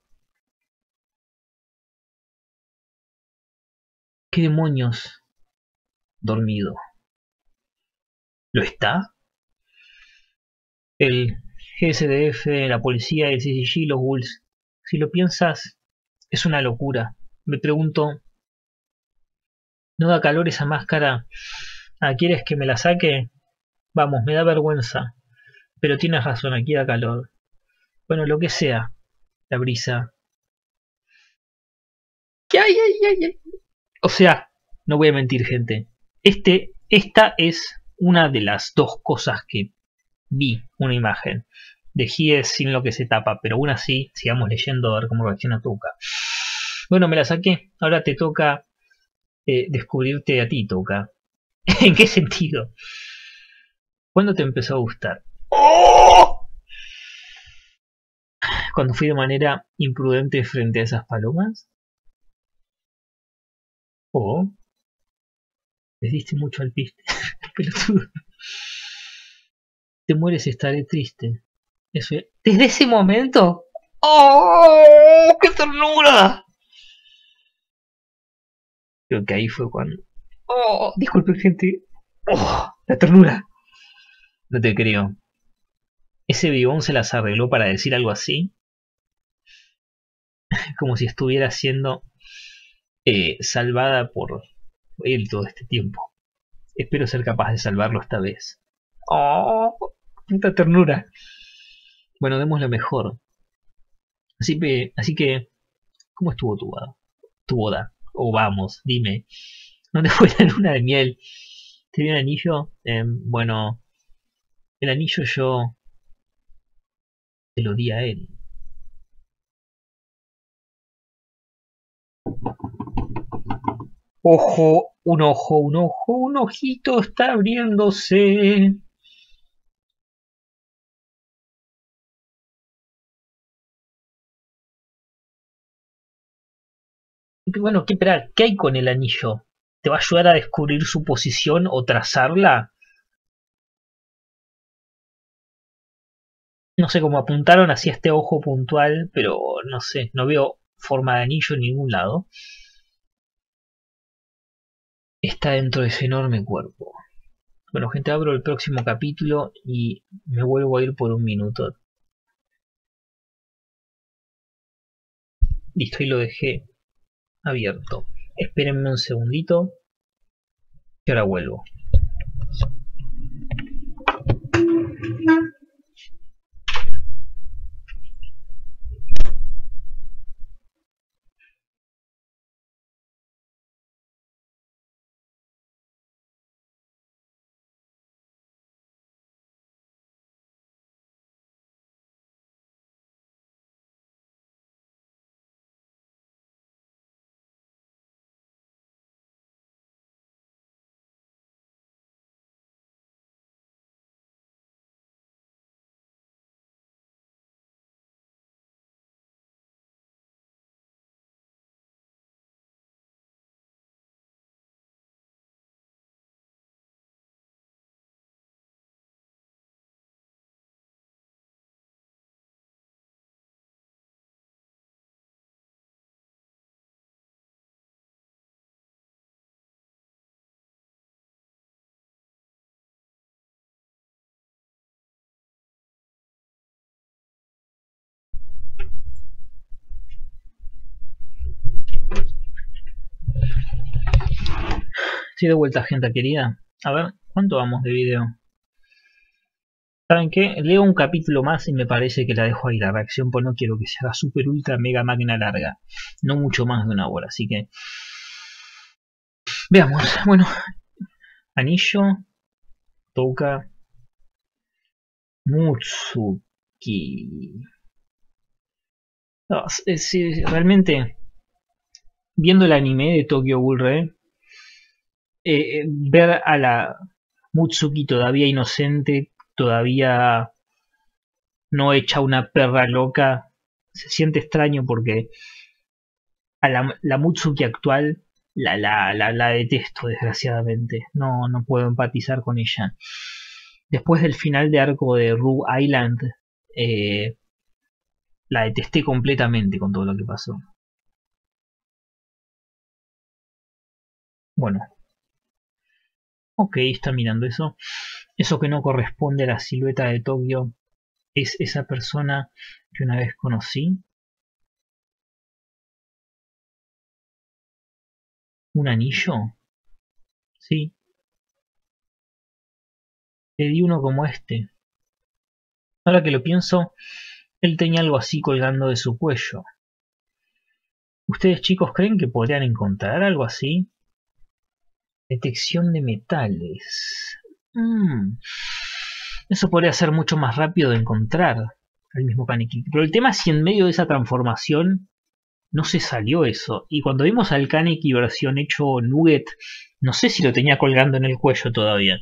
¿Qué demonios? Dormido. ¿Lo está? El G S D F, la policía, el C C G, los ghouls. Si lo piensas, es una locura. Me pregunto... ¿No da calor esa máscara? Ah, ¿quieres que me la saque? Vamos, me da vergüenza. Pero tienes razón, aquí da calor. Bueno, lo que sea. La brisa. ¿Qué hay? Ay, ay, ay. O sea, no voy a mentir, gente. Este, esta es una de las dos cosas que vi, una imagen. De Hies sin lo que se tapa, pero aún así, sigamos leyendo a ver cómo reacciona Tuca. Bueno, me la saqué. Ahora te toca eh, descubrirte a ti, toca. ¿En qué sentido? ¿Cuándo te empezó a gustar? ¡Oh! ¿Cuando fui de manera imprudente frente a esas palomas? ¿O les diste mucho al piste? Pelotudo. Te mueres, estaré triste. Eso es. ¿Desde ese momento? ¡Oh! ¡Qué ternura! Creo que ahí fue cuando... ¡Oh! Disculpe, gente. ¡Oh! La ternura. No te creo. ¿Ese bribón se las arregló para decir algo así? Como si estuviera siendo eh, salvada por él todo este tiempo. Espero ser capaz de salvarlo esta vez. ¡Oh! ¡Cuánta ternura! Bueno, demos lo mejor. Así que, así que, ¿cómo estuvo tu boda? Tu boda. O vamos, dime. ¿Dónde fue la luna de miel? ¿Te dio un anillo? Eh, bueno, el anillo yo te lo di a él. Ojo, un ojo, un ojo, un ojito está abriéndose. Bueno, ¿qué, espera, ¿qué hay con el anillo? ¿Te va a ayudar a descubrir su posición o trazarla? No sé cómo apuntaron hacia este ojo puntual, pero no sé, no veo forma de anillo en ningún lado. Está dentro de ese enorme cuerpo. Bueno, gente, abro el próximo capítulo y me vuelvo a ir por un minuto. Listo, y lo dejé abierto. Espérenme un segundito y ahora vuelvo. Estoy de vuelta, gente querida. A ver, ¿cuánto vamos de video? ¿Saben qué? Leo un capítulo más y me parece que la dejo ahí la reacción, pues no quiero que se haga super ultra mega máquina larga. No mucho más de una hora, así que... Veamos, bueno. Anillo. Touka. Mutsuki. No, es, es, realmente... Viendo el anime de Tokyo Ghoul Re, eh, ver a la Mutsuki todavía inocente, todavía no hecha una perra loca, se siente extraño porque a la, la Mutsuki actual la, la, la, la detesto, desgraciadamente. No, no puedo empatizar con ella. Después del final de arco de Rue Island, eh, la detesté completamente con todo lo que pasó. Bueno. Ok, está mirando eso. Eso que no corresponde a la silueta de Tokio es esa persona que una vez conocí. ¿Un anillo? Sí. Le di uno como este. Ahora que lo pienso, él tenía algo así colgando de su cuello. ¿Ustedes chicos creen que podrían encontrar algo así? Detección de metales. Mm. Eso podría ser mucho más rápido de encontrar al mismo Kaneki. Pero el tema es si en medio de esa transformación no se salió eso. Y cuando vimos al Kaneki versión hecho nugget, no sé si lo tenía colgando en el cuello todavía.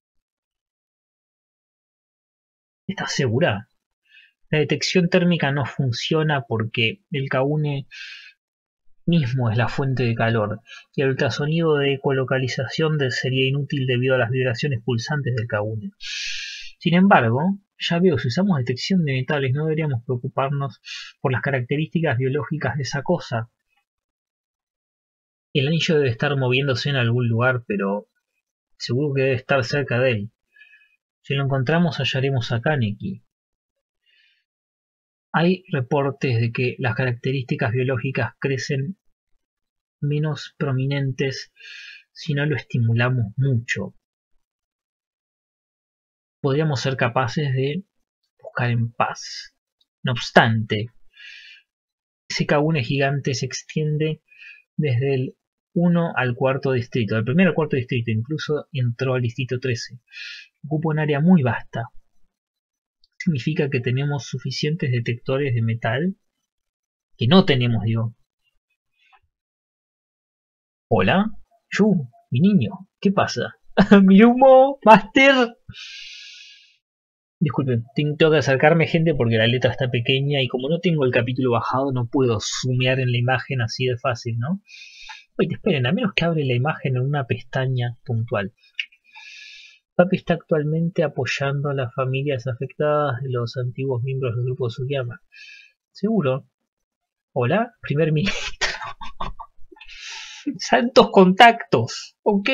¿Estás segura? La detección térmica no funciona porque el Kaune mismo es la fuente de calor, y el ultrasonido de ecolocalización sería inútil debido a las vibraciones pulsantes del Kaune. Sin embargo, ya veo, si usamos detección de metales no deberíamos preocuparnos por las características biológicas de esa cosa. El anillo debe estar moviéndose en algún lugar, pero seguro que debe estar cerca de él. Si lo encontramos hallaremos a Kaneki. Hay reportes de que las características biológicas crecen menos prominentes si no lo estimulamos mucho. Podríamos ser capaces de buscar en paz. No obstante, ese Kaune gigante se extiende desde el uno al cuarto distrito. Del primero al cuarto distrito, incluso entró al distrito trece. Ocupa un área muy vasta. Significa que tenemos suficientes detectores de metal. Que no tenemos, digo. Hola, Yu, mi niño, ¿qué pasa? ¡Mi humo, Master! Disculpen, tengo que acercarme, gente, porque la letra está pequeña y como no tengo el capítulo bajado no puedo zoomear en la imagen así de fácil, ¿no? Oye, esperen, a menos que abre la imagen en una pestaña puntual. Papi está actualmente apoyando a las familias afectadas de los antiguos miembros del grupo Tsukiyama. ¿Seguro? ¿Hola? Primer ministro. ¡Santos contactos! Ok.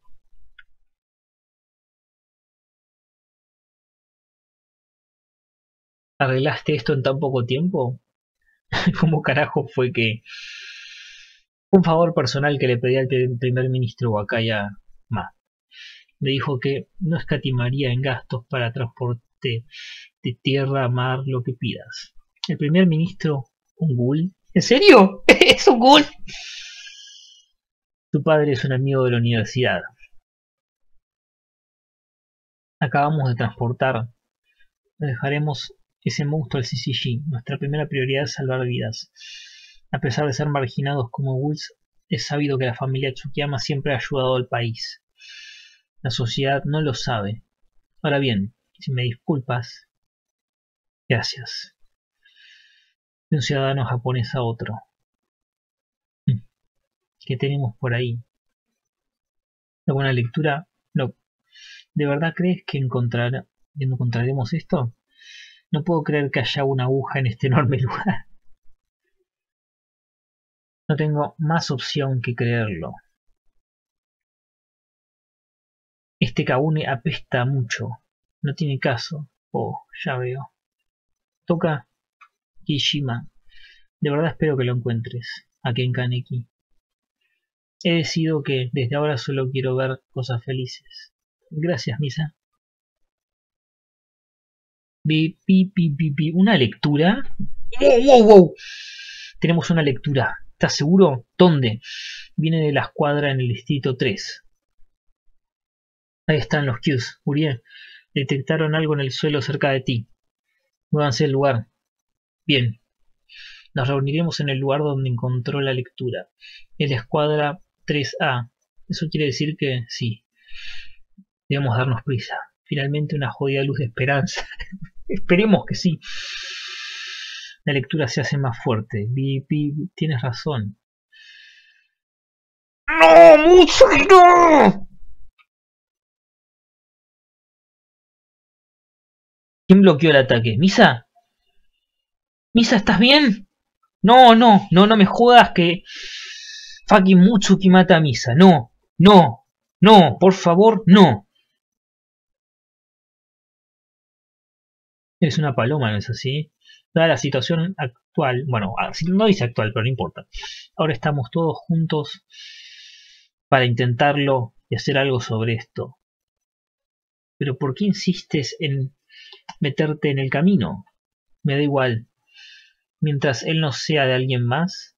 ¿Arreglaste esto en tan poco tiempo? ¿Cómo carajo fue que...? Un favor personal que le pedí al primer ministro Wakayama. Me dijo que no escatimaría en gastos para transporte de tierra a mar, lo que pidas. ¿El primer ministro, un ghoul? ¿En serio? ¿Es un ghoul? Tu padre es un amigo de la universidad. Acabamos de transportar. Dejaremos ese monstruo al C C G. Nuestra primera prioridad es salvar vidas. A pesar de ser marginados como ghouls, es sabido que la familia Tsukiyama siempre ha ayudado al país. La sociedad no lo sabe. Ahora bien, si me disculpas, gracias. De un ciudadano japonés a otro. ¿Qué tenemos por ahí? ¿Alguna lectura? No. ¿De verdad crees que encontrar... encontraremos esto? No puedo creer que haya una aguja en este enorme lugar. No tengo más opción que creerlo. Este Kaune apesta mucho. No tiene caso. Oh, ya veo. Toca Kishima. De verdad espero que lo encuentres. Aquí en Kaneki. He decidido que desde ahora solo quiero ver cosas felices. Gracias, Misa. Pi, pi, pi, pi, pi. ¿Una lectura? ¡Wow, wow, wow! Tenemos una lectura. ¿Estás seguro? ¿Dónde? Viene de la escuadra en el distrito tres. Ahí están los Qs. Uriel, detectaron algo en el suelo cerca de ti. Muévanse el lugar. Bien. Nos reuniremos en el lugar donde encontró la lectura. Es la escuadra tres A. Eso quiere decir que sí. Debemos darnos prisa. Finalmente una jodida luz de esperanza. Esperemos que sí. La lectura se hace más fuerte. Pi, pi, tienes razón. ¡No! ¡Mucho no! ¿Quién bloqueó el ataque? ¿Misa? ¿Misa, estás bien? No, no, no, no me jodas que... Fucking Mutsuki mata a Misa. No, no, no, por favor, no. Eres una paloma, ¿no es así? Dada la situación actual, bueno, no dice actual, pero no importa. Ahora estamos todos juntos para intentarlo y hacer algo sobre esto. Pero ¿por qué insistes en meterte en el camino? Me da igual. Mientras él no sea de alguien más,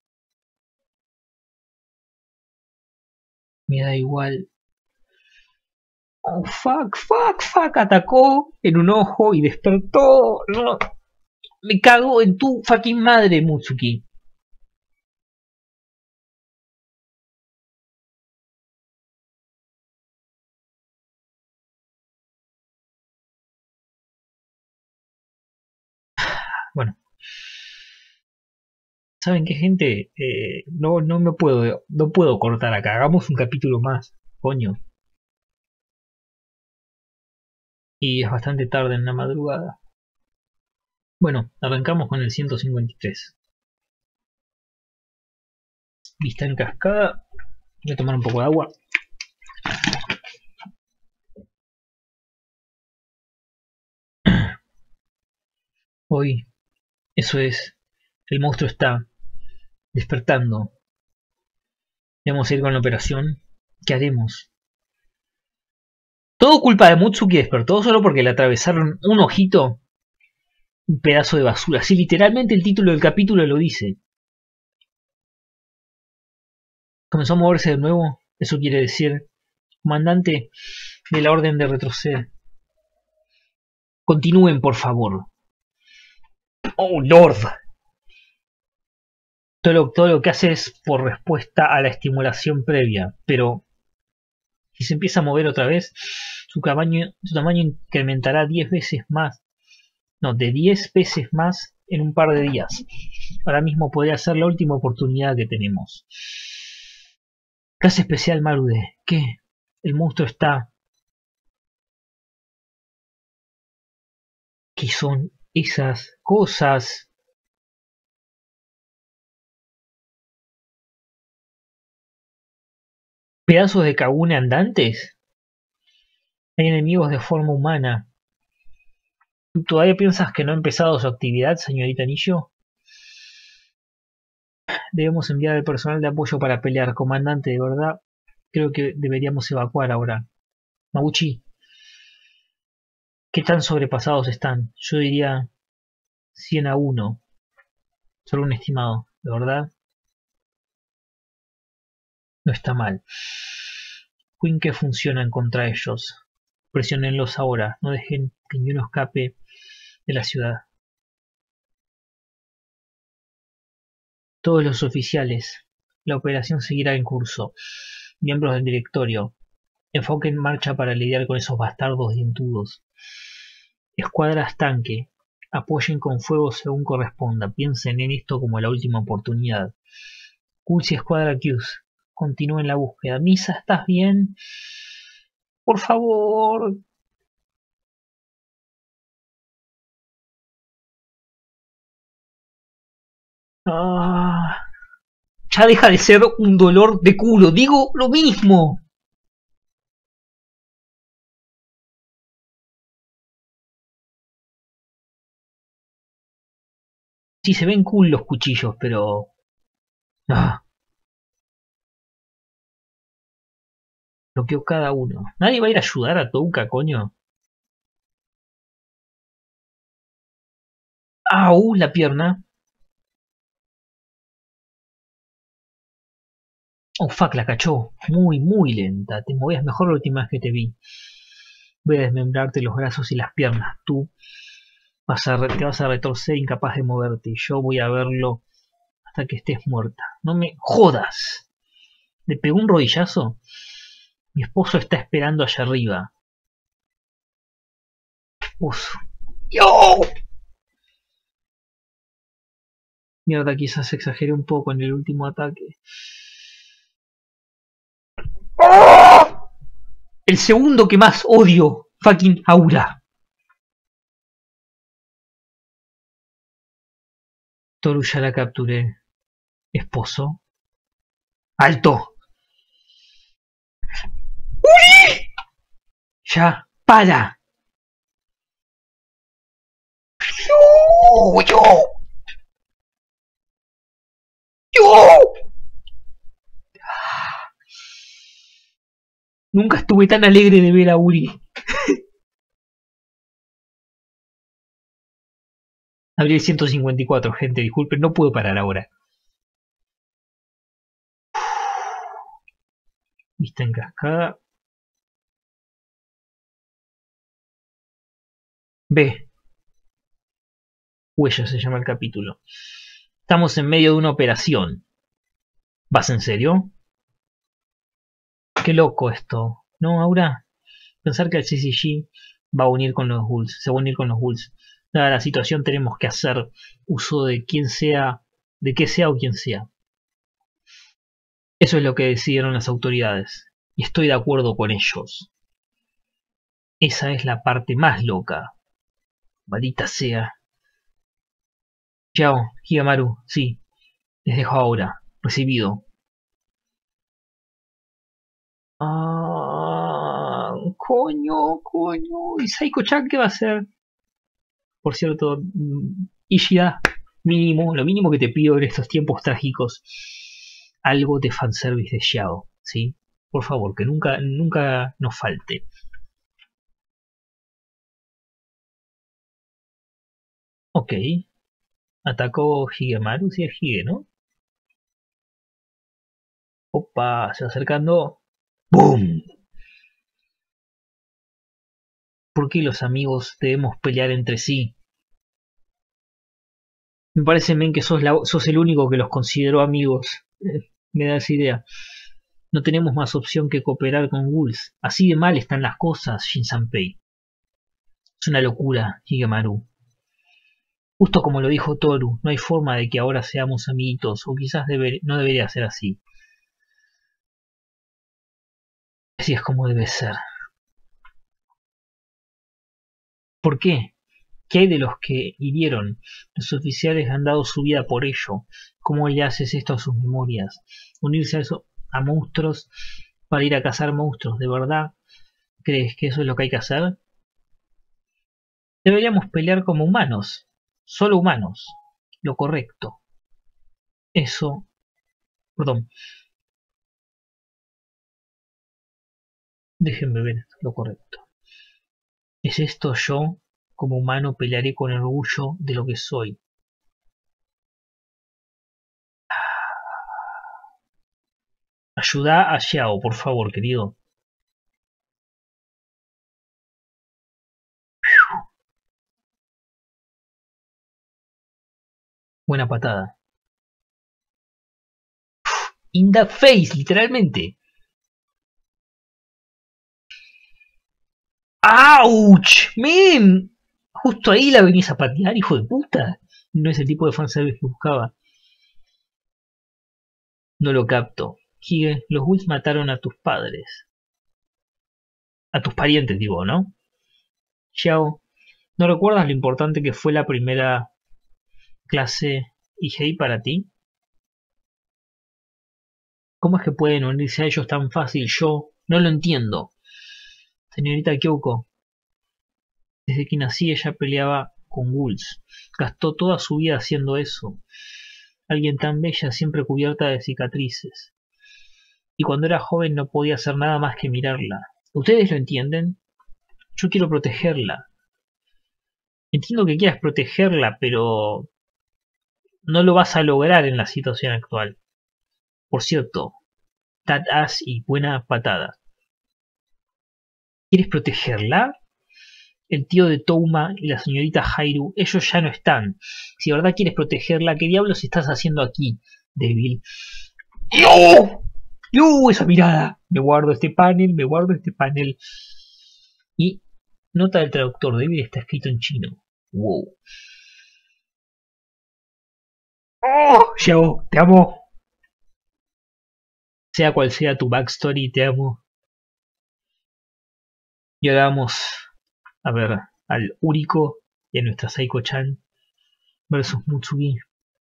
me da igual. Oh, fuck, fuck, fuck. Atacó en un ojo y despertó. No. Me cago en tu fucking madre, Mutsuki. Bueno. ¿Saben qué, gente? Eh, no, no me puedo, no puedo cortar acá. Hagamos un capítulo más, coño. Y es bastante tarde en la madrugada. Bueno, arrancamos con el ciento cincuenta y tres. Vista en cascada. Voy a tomar un poco de agua. Hoy, eso es. El monstruo está despertando. Debemos ir con la operación. ¿Qué haremos? Todo culpa de Mutsuki despertó solo porque le atravesaron un ojito. Un pedazo de basura. Sí, literalmente el título del capítulo lo dice. Comenzó a moverse de nuevo. Eso quiere decir, comandante de la orden de retroceder. Continúen, por favor. Oh, Lord. Todo lo, todo lo que hace es por respuesta a la estimulación previa. Pero si se empieza a mover otra vez, su tamaño, su tamaño incrementará diez veces más. No, de diez veces más en un par de días. Ahora mismo podría ser la última oportunidad que tenemos. Clase especial Marude. ¿Qué? El monstruo está... ¿Qué son esas cosas? ¿Pedazos de Kagune andantes? Hay enemigos de forma humana. ¿Tú todavía piensas que no ha empezado su actividad, señorita Nillo? Debemos enviar al personal de apoyo para pelear, comandante, de verdad. Creo que deberíamos evacuar ahora. Mabuchi, ¿qué tan sobrepasados están? Yo diría cien a uno. Solo un estimado, ¿de verdad? No está mal. Quinque funcionan contra ellos. Presionenlos ahora. No dejen que ninguno escape de la ciudad. Todos los oficiales. La operación seguirá en curso. Miembros del directorio. Enfoque en marcha para lidiar con esos bastardos dientudos. Escuadras tanque. Apoyen con fuego según corresponda. Piensen en esto como la última oportunidad. Culsi Escuadra Qs. Continúen la búsqueda. Misa, ¿estás bien? Por favor. Ah, ya deja de ser un dolor de culo. Digo lo mismo. Sí, se ven cool los cuchillos, pero... Ah, bloqueo cada uno. ¿Nadie va a ir a ayudar a Touka, coño? Ah, uh, la pierna. Oh, fuck, la cachó. Muy, muy lenta. Te movías mejor la última vez que te vi. Voy a desmembrarte los brazos y las piernas. Tú vas a te vas a retorcer incapaz de moverte. Y yo voy a verlo hasta que estés muerta. No me jodas. ¿Le pegó un rodillazo? Mi esposo está esperando allá arriba. Esposo. ¡Yo! Mierda, quizás exageré un poco en el último ataque. ¡Oh! El segundo que más odio. Fucking Aura. Toru ya la capturé. Esposo. ¡Alto! ¡Uri! Ya, para. Yo, yo. Yo. Nunca estuve tan alegre de ver a Uri. Abrí el ciento cincuenta y cuatro, gente, disculpen, no puedo parar ahora. Vista en cascada. B. Huella se llama el capítulo. Estamos en medio de una operación. ¿Vas en serio? Qué loco esto. ¿No, Aura? Pensar que el C C G va a unir con los Ghouls. Se va a unir con los Ghouls. Dada la situación tenemos que hacer uso de quien sea, de que sea o quien sea. Eso es lo que decidieron las autoridades, y estoy de acuerdo con ellos. Esa es la parte más loca. Maldita sea. Chao, Higamaru, sí, les dejo ahora. Recibido. Ah, coño, coño. ¿Y Saiko-chan qué va a hacer? Por cierto, Ishida, mínimo, lo mínimo que te pido en estos tiempos trágicos, algo de fanservice de Xiao, ¿sí? Por favor, que nunca, nunca nos falte. Ok. Atacó Higemaru, si es Hige, ¿no? Opa, se va acercando. ¡Boom! ¿Por qué los amigos debemos pelear entre sí? Me parece, men, que sos, la, sos el único que los consideró amigos. Eh, me da esa idea. No tenemos más opción que cooperar con Ghouls. Así de mal están las cosas, Shin-Sanpei. Es una locura, Higemaru. Justo como lo dijo Toru, no hay forma de que ahora seamos amiguitos, o quizás deber, no debería ser así. Así es como debe ser. ¿Por qué? ¿Qué hay de los que hirieron? Los oficiales han dado su vida por ello. ¿Cómo le haces esto a sus memorias? Unirse a, eso, a monstruos para ir a cazar monstruos. ¿De verdad crees que eso es lo que hay que hacer? Deberíamos pelear como humanos. Solo humanos. Lo correcto. Eso... Perdón. Déjenme ver lo correcto. ¿Es esto yo? Como humano pelearé con orgullo de lo que soy. Ayuda a Xiao, por favor, querido. Buena patada. In the face, literalmente. ¡Auch! ¡Men! Justo ahí la venís a patear, hijo de puta. No es el tipo de fanservice que buscaba. No lo capto. Hige, los Ghouls mataron a tus padres. A tus parientes, digo, ¿no? Xiao, ¿no recuerdas lo importante que fue la primera clase I G I para ti? ¿Cómo es que pueden unirse a ellos tan fácil? Yo no lo entiendo. Señorita Kyoko, desde que nací ella peleaba con ghouls. Gastó toda su vida haciendo eso. Alguien tan bella siempre cubierta de cicatrices. Y cuando era joven no podía hacer nada más que mirarla. ¿Ustedes lo entienden? Yo quiero protegerla. Entiendo que quieras protegerla, pero no lo vas a lograr en la situación actual. Por cierto, that ass y buena patada. ¿Quieres protegerla? El tío de Touma y la señorita Hairu, ellos ya no están. Si de verdad quieres protegerla, ¿qué diablos estás haciendo aquí, débil? ¡No! ¡No! Esa mirada. Me guardo este panel, me guardo este panel. Y nota del traductor, débil está escrito en chino. Wow. ¡Oh! Xiao, te amo. Sea cual sea tu backstory, te amo. Y ahora vamos a ver al Uriko y a nuestra Saiko-chan versus Mutsugi.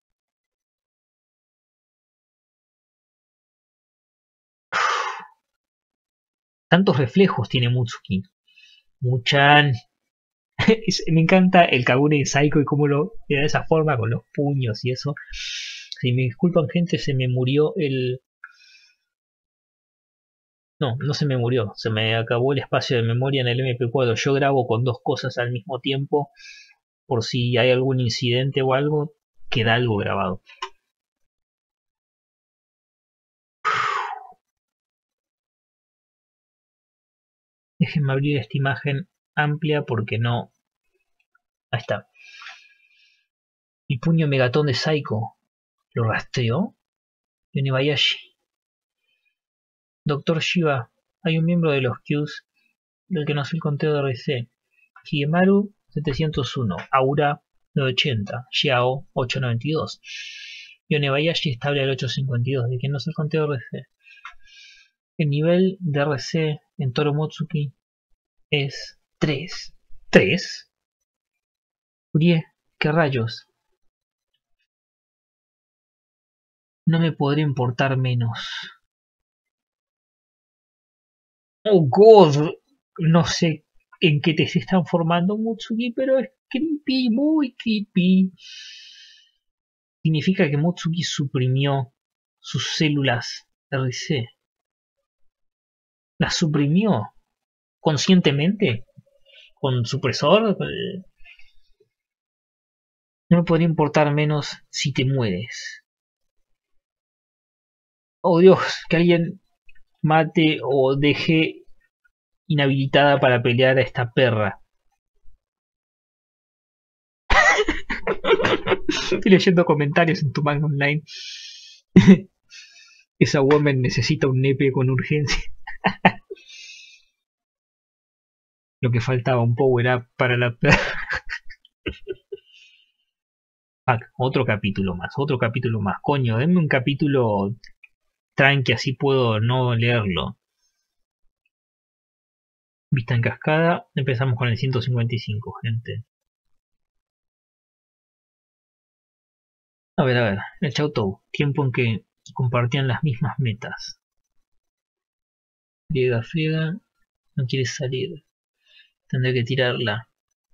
Tantos reflejos tiene Mutsuki. Muchan. Me encanta el Kagune de Saiko y cómo lo le da de esa forma con los puños y eso. Si me disculpan, gente, se me murió el... No, no se me murió. Se me acabó el espacio de memoria en el M P cuatro. Yo grabo con dos cosas al mismo tiempo. Por si hay algún incidente o algo, queda algo grabado. Déjenme abrir esta imagen amplia porque no... Ahí está. El puño megatón de Saiko. ¿Lo rastreó? Yonebayashi. Doctor Shiva. Hay un miembro de los Qs del que no sé el conteo de R C. Higemaru setecientos uno, Aura novecientos ochenta, Xiao ochocientos noventa y dos. Yonebayashi estable al ochocientos cincuenta y dos, de que no es el conteo R C. El nivel de R C en Toro Motsuki es tres. ¿tres? Urie, ¿qué rayos? No me podría importar menos. Oh God, no sé en qué te se están formando Motsuki, pero es creepy, muy creepy. Significa que Motsuki suprimió sus células R C. ¿Las suprimió conscientemente? ¿Con supresor? No me podría importar menos si te mueres. Oh Dios, que alguien mate o deje inhabilitada para pelear a esta perra. Estoy leyendo comentarios en tu manga online. Esa woman necesita un nepe con urgencia. Lo que faltaba, un power up para la perra. Ah, otro capítulo más, otro capítulo más. Coño, denme un capítulo tranqui, así puedo no leerlo. Vista en cascada, empezamos con el ciento cincuenta y cinco, gente. A ver, a ver, el Chautou, tiempo en que compartían las mismas metas. Friega, friega, no quiere salir. Tendré que tirarla.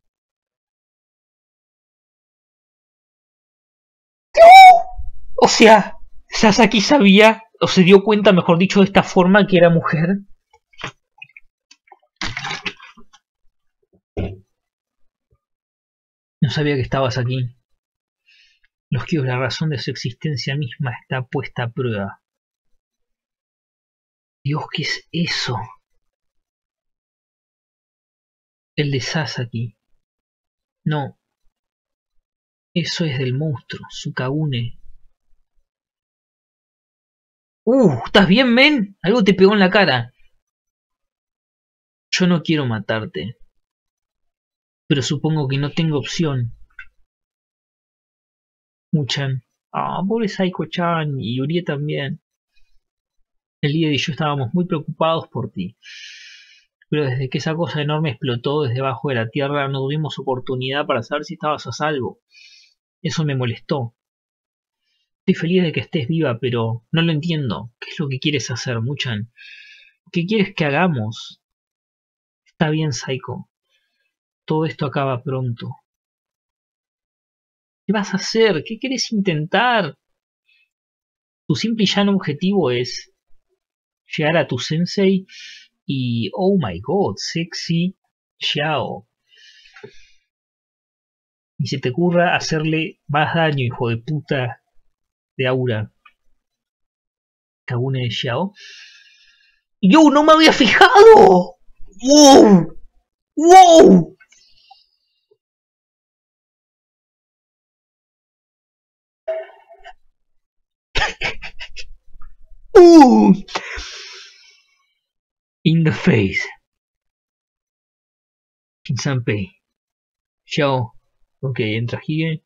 O sea, Sasaki sabía, o se dio cuenta, mejor dicho, de esta forma que era mujer. No sabía que estabas aquí. Los Kyos, la razón de su existencia misma está puesta a prueba. Dios, ¿qué es eso? El de Sasaki. No. Eso es del monstruo, Sukagune. Uh, ¿estás bien, men? Algo te pegó en la cara. Yo no quiero matarte. Pero supongo que no tengo opción. Muchan. Ah, pobre Saiko-chan y Urie también. El líder y yo estábamos muy preocupados por ti. Pero desde que esa cosa enorme explotó desde debajo de la tierra no tuvimos oportunidad para saber si estabas a salvo. Eso me molestó. Estoy feliz de que estés viva, pero no lo entiendo. ¿Qué es lo que quieres hacer, Muchan? ¿Qué quieres que hagamos? Está bien, Saiko. Todo esto acaba pronto. ¿Qué vas a hacer? ¿Qué quieres intentar? Tu simple y llano objetivo es llegar a tu sensei y... Oh my god, sexy Xiao. Y se te ocurra hacerle más daño, hijo de puta de Aura. Kagune de Xiao. ¡Yo no me había fijado! ¡Wow! ¡Wow! ¡Uh! In the face. Shinsanpei. Xiao. Ok, entra Hige.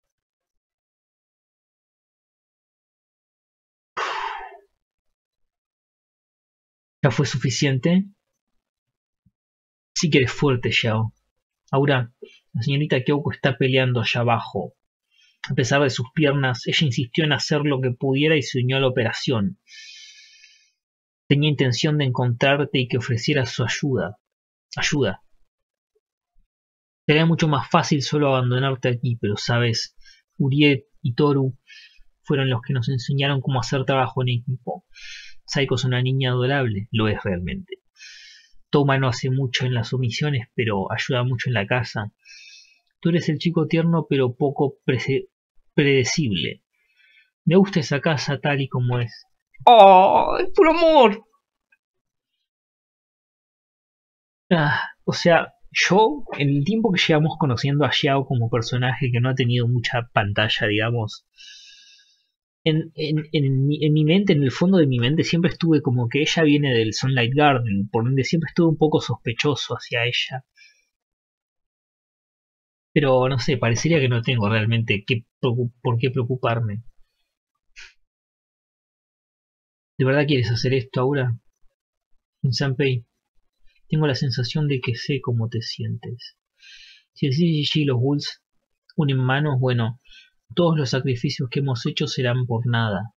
¿Ya fue suficiente? Sí que eres fuerte, Xiao. Ahora, la señorita Kyoko está peleando allá abajo. A pesar de sus piernas, ella insistió en hacer lo que pudiera y se unió a la operación. Tenía intención de encontrarte y que ofreciera su ayuda. Ayuda. Sería mucho más fácil solo abandonarte aquí, pero sabes, Uriet y Toru fueron los que nos enseñaron cómo hacer trabajo en equipo. Saiko es una niña adorable, lo es realmente. Toma no hace mucho en las omisiones, pero ayuda mucho en la casa. Tú eres el chico tierno, pero poco predecible. Me gusta esa casa tal y como es. ¡Oh! ¡Es puro amor! Ah, o sea, yo, en el tiempo que llevamos conociendo a Xiao como personaje que no ha tenido mucha pantalla, digamos, en, en, en, mi, en mi mente, en el fondo de mi mente, siempre estuve como que ella viene del Sunlight Garden, por donde siempre estuve un poco sospechoso hacia ella. Pero no sé, parecería que no tengo realmente qué por qué preocuparme. ¿De verdad quieres hacer esto ahora? Sanpei, tengo la sensación de que sé cómo te sientes. Si el C G G y los Wolves unen manos, bueno, todos los sacrificios que hemos hecho serán por nada.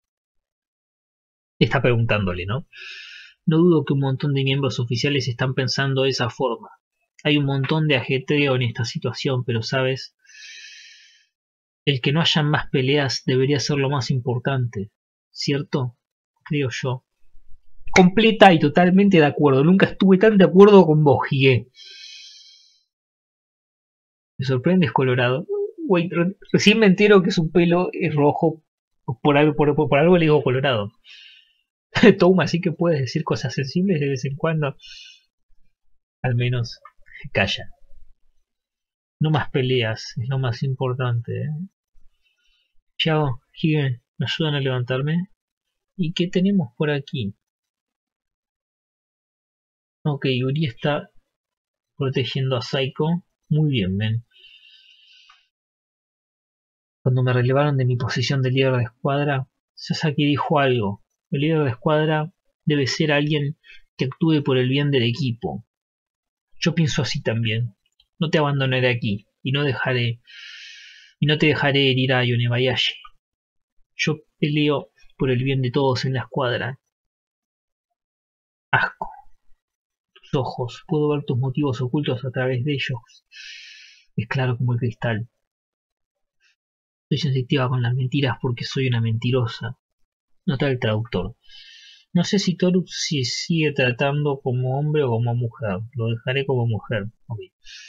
Está preguntándole, ¿no? No dudo que un montón de miembros oficiales están pensando de esa forma. Hay un montón de ajetreo en esta situación, pero sabes, el que no haya más peleas debería ser lo más importante, ¿cierto? Creo yo. Completa y totalmente de acuerdo. Nunca estuve tan de acuerdo con vos, Hige. Me sorprendes, Colorado. Wait, re recién me entero que su pelo es rojo. Por algo, por, por algo le digo Colorado. Toma, así que puedes decir cosas sensibles de vez en cuando. Al menos, calla. No más peleas, es lo más importante. ¿eh? Chao, Hige, ¿me ayudan a levantarme? ¿Y qué tenemos por aquí? Ok, Uri está protegiendo a Saiko. Muy bien, men. Cuando me relevaron de mi posición de líder de escuadra, Sasaki dijo algo. El líder de escuadra debe ser alguien que actúe por el bien del equipo. Yo pienso así también. No te abandonaré aquí y no dejaré y no te dejaré herir a Yonebayashi. Yo peleo por el bien de todos en la escuadra. Asco. Tus ojos. Puedo ver tus motivos ocultos a través de ellos. Es claro como el cristal. Soy sensitiva con las mentiras porque soy una mentirosa. Nota el traductor. No sé si Toru si sigue tratando como hombre o como mujer. Lo dejaré como mujer. Okay.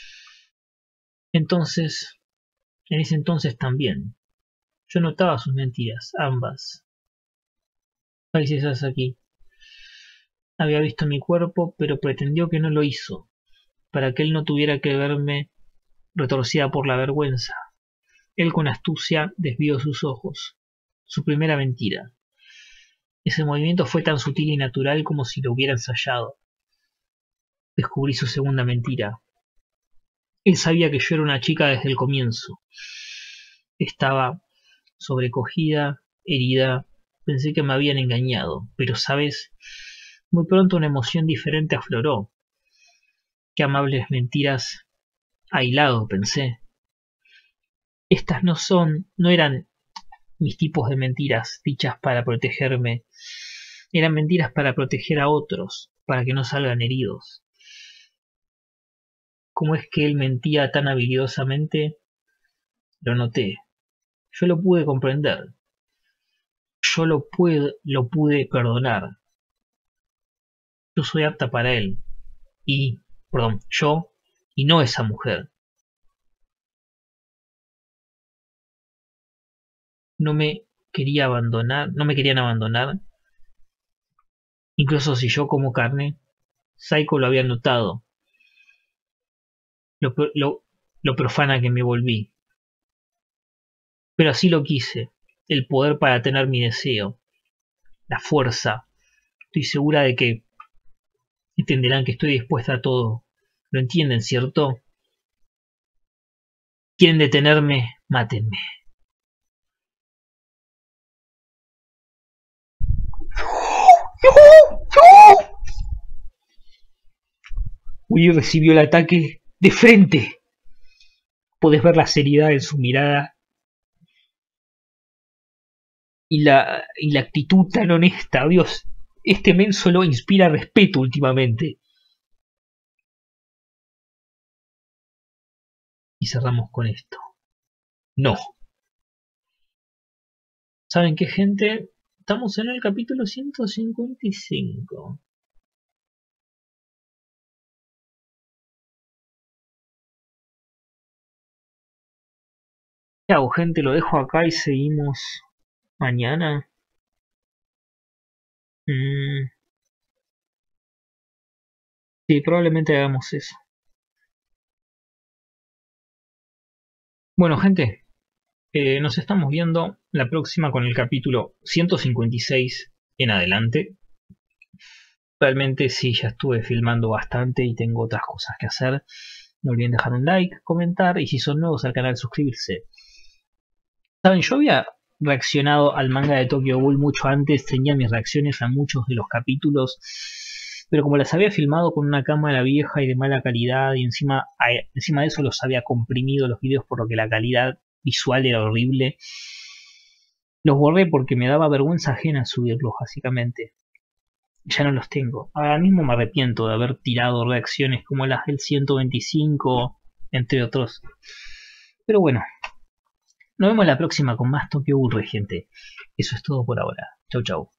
Entonces, en ese entonces también. Yo notaba sus mentiras, ambas. Países aquí. Había visto mi cuerpo, pero pretendió que no lo hizo, para que él no tuviera que verme retorcida por la vergüenza. Él con astucia desvió sus ojos. Su primera mentira. Ese movimiento fue tan sutil y natural como si lo hubiera ensayado. Descubrí su segunda mentira. Él sabía que yo era una chica desde el comienzo. Estaba sobrecogida, herida. Pensé que me habían engañado, pero, ¿sabes? Muy pronto una emoción diferente afloró. Qué amables mentiras ha hilado, pensé. Estas no son, no eran mis tipos de mentiras dichas para protegerme. Eran mentiras para proteger a otros, para que no salgan heridos. ¿Cómo es que él mentía tan habilidosamente? Lo noté. Yo lo pude comprender. Yo lo pude, lo pude perdonar. Yo soy apta para él. Y, perdón, yo y no esa mujer. No me quería abandonar, no me querían abandonar. Incluso si yo como carne, Saiko lo había notado. Lo, lo, lo profana que me volví. Pero así lo quise. El poder para tener mi deseo. La fuerza. Estoy segura de que entenderán que estoy dispuesta a todo. ¿Lo entienden, cierto? ¿Quieren detenerme? Mátenme. Will recibió el ataque de frente. Podés ver la seriedad en su mirada y la, y la actitud tan honesta. Dios, este men solo inspira respeto últimamente. Y cerramos con esto. No. ¿Saben qué, gente? Estamos en el capítulo ciento cincuenta y cinco. ¿Qué hago, gente? Lo dejo acá y seguimos mañana. Mm. Sí, probablemente hagamos eso. Bueno, gente, eh, nos estamos viendo la próxima con el capítulo ciento cincuenta y seis en adelante. Realmente sí, ya estuve filmando bastante y tengo otras cosas que hacer. No olviden dejar un like, comentar y si son nuevos al canal suscribirse. Saben, yo había reaccionado al manga de Tokyo Ghoul mucho antes, tenía mis reacciones a muchos de los capítulos, pero como las había filmado con una cámara vieja y de mala calidad y encima, encima de eso los había comprimido los videos por lo que la calidad visual era horrible, los borré porque me daba vergüenza ajena subirlos básicamente. Ya no los tengo. Ahora mismo me arrepiento de haber tirado reacciones como las del ciento veinticinco, entre otros. Pero bueno, nos vemos la próxima con más Tokyo Ghoul, gente. Eso es todo por ahora. Chau chau.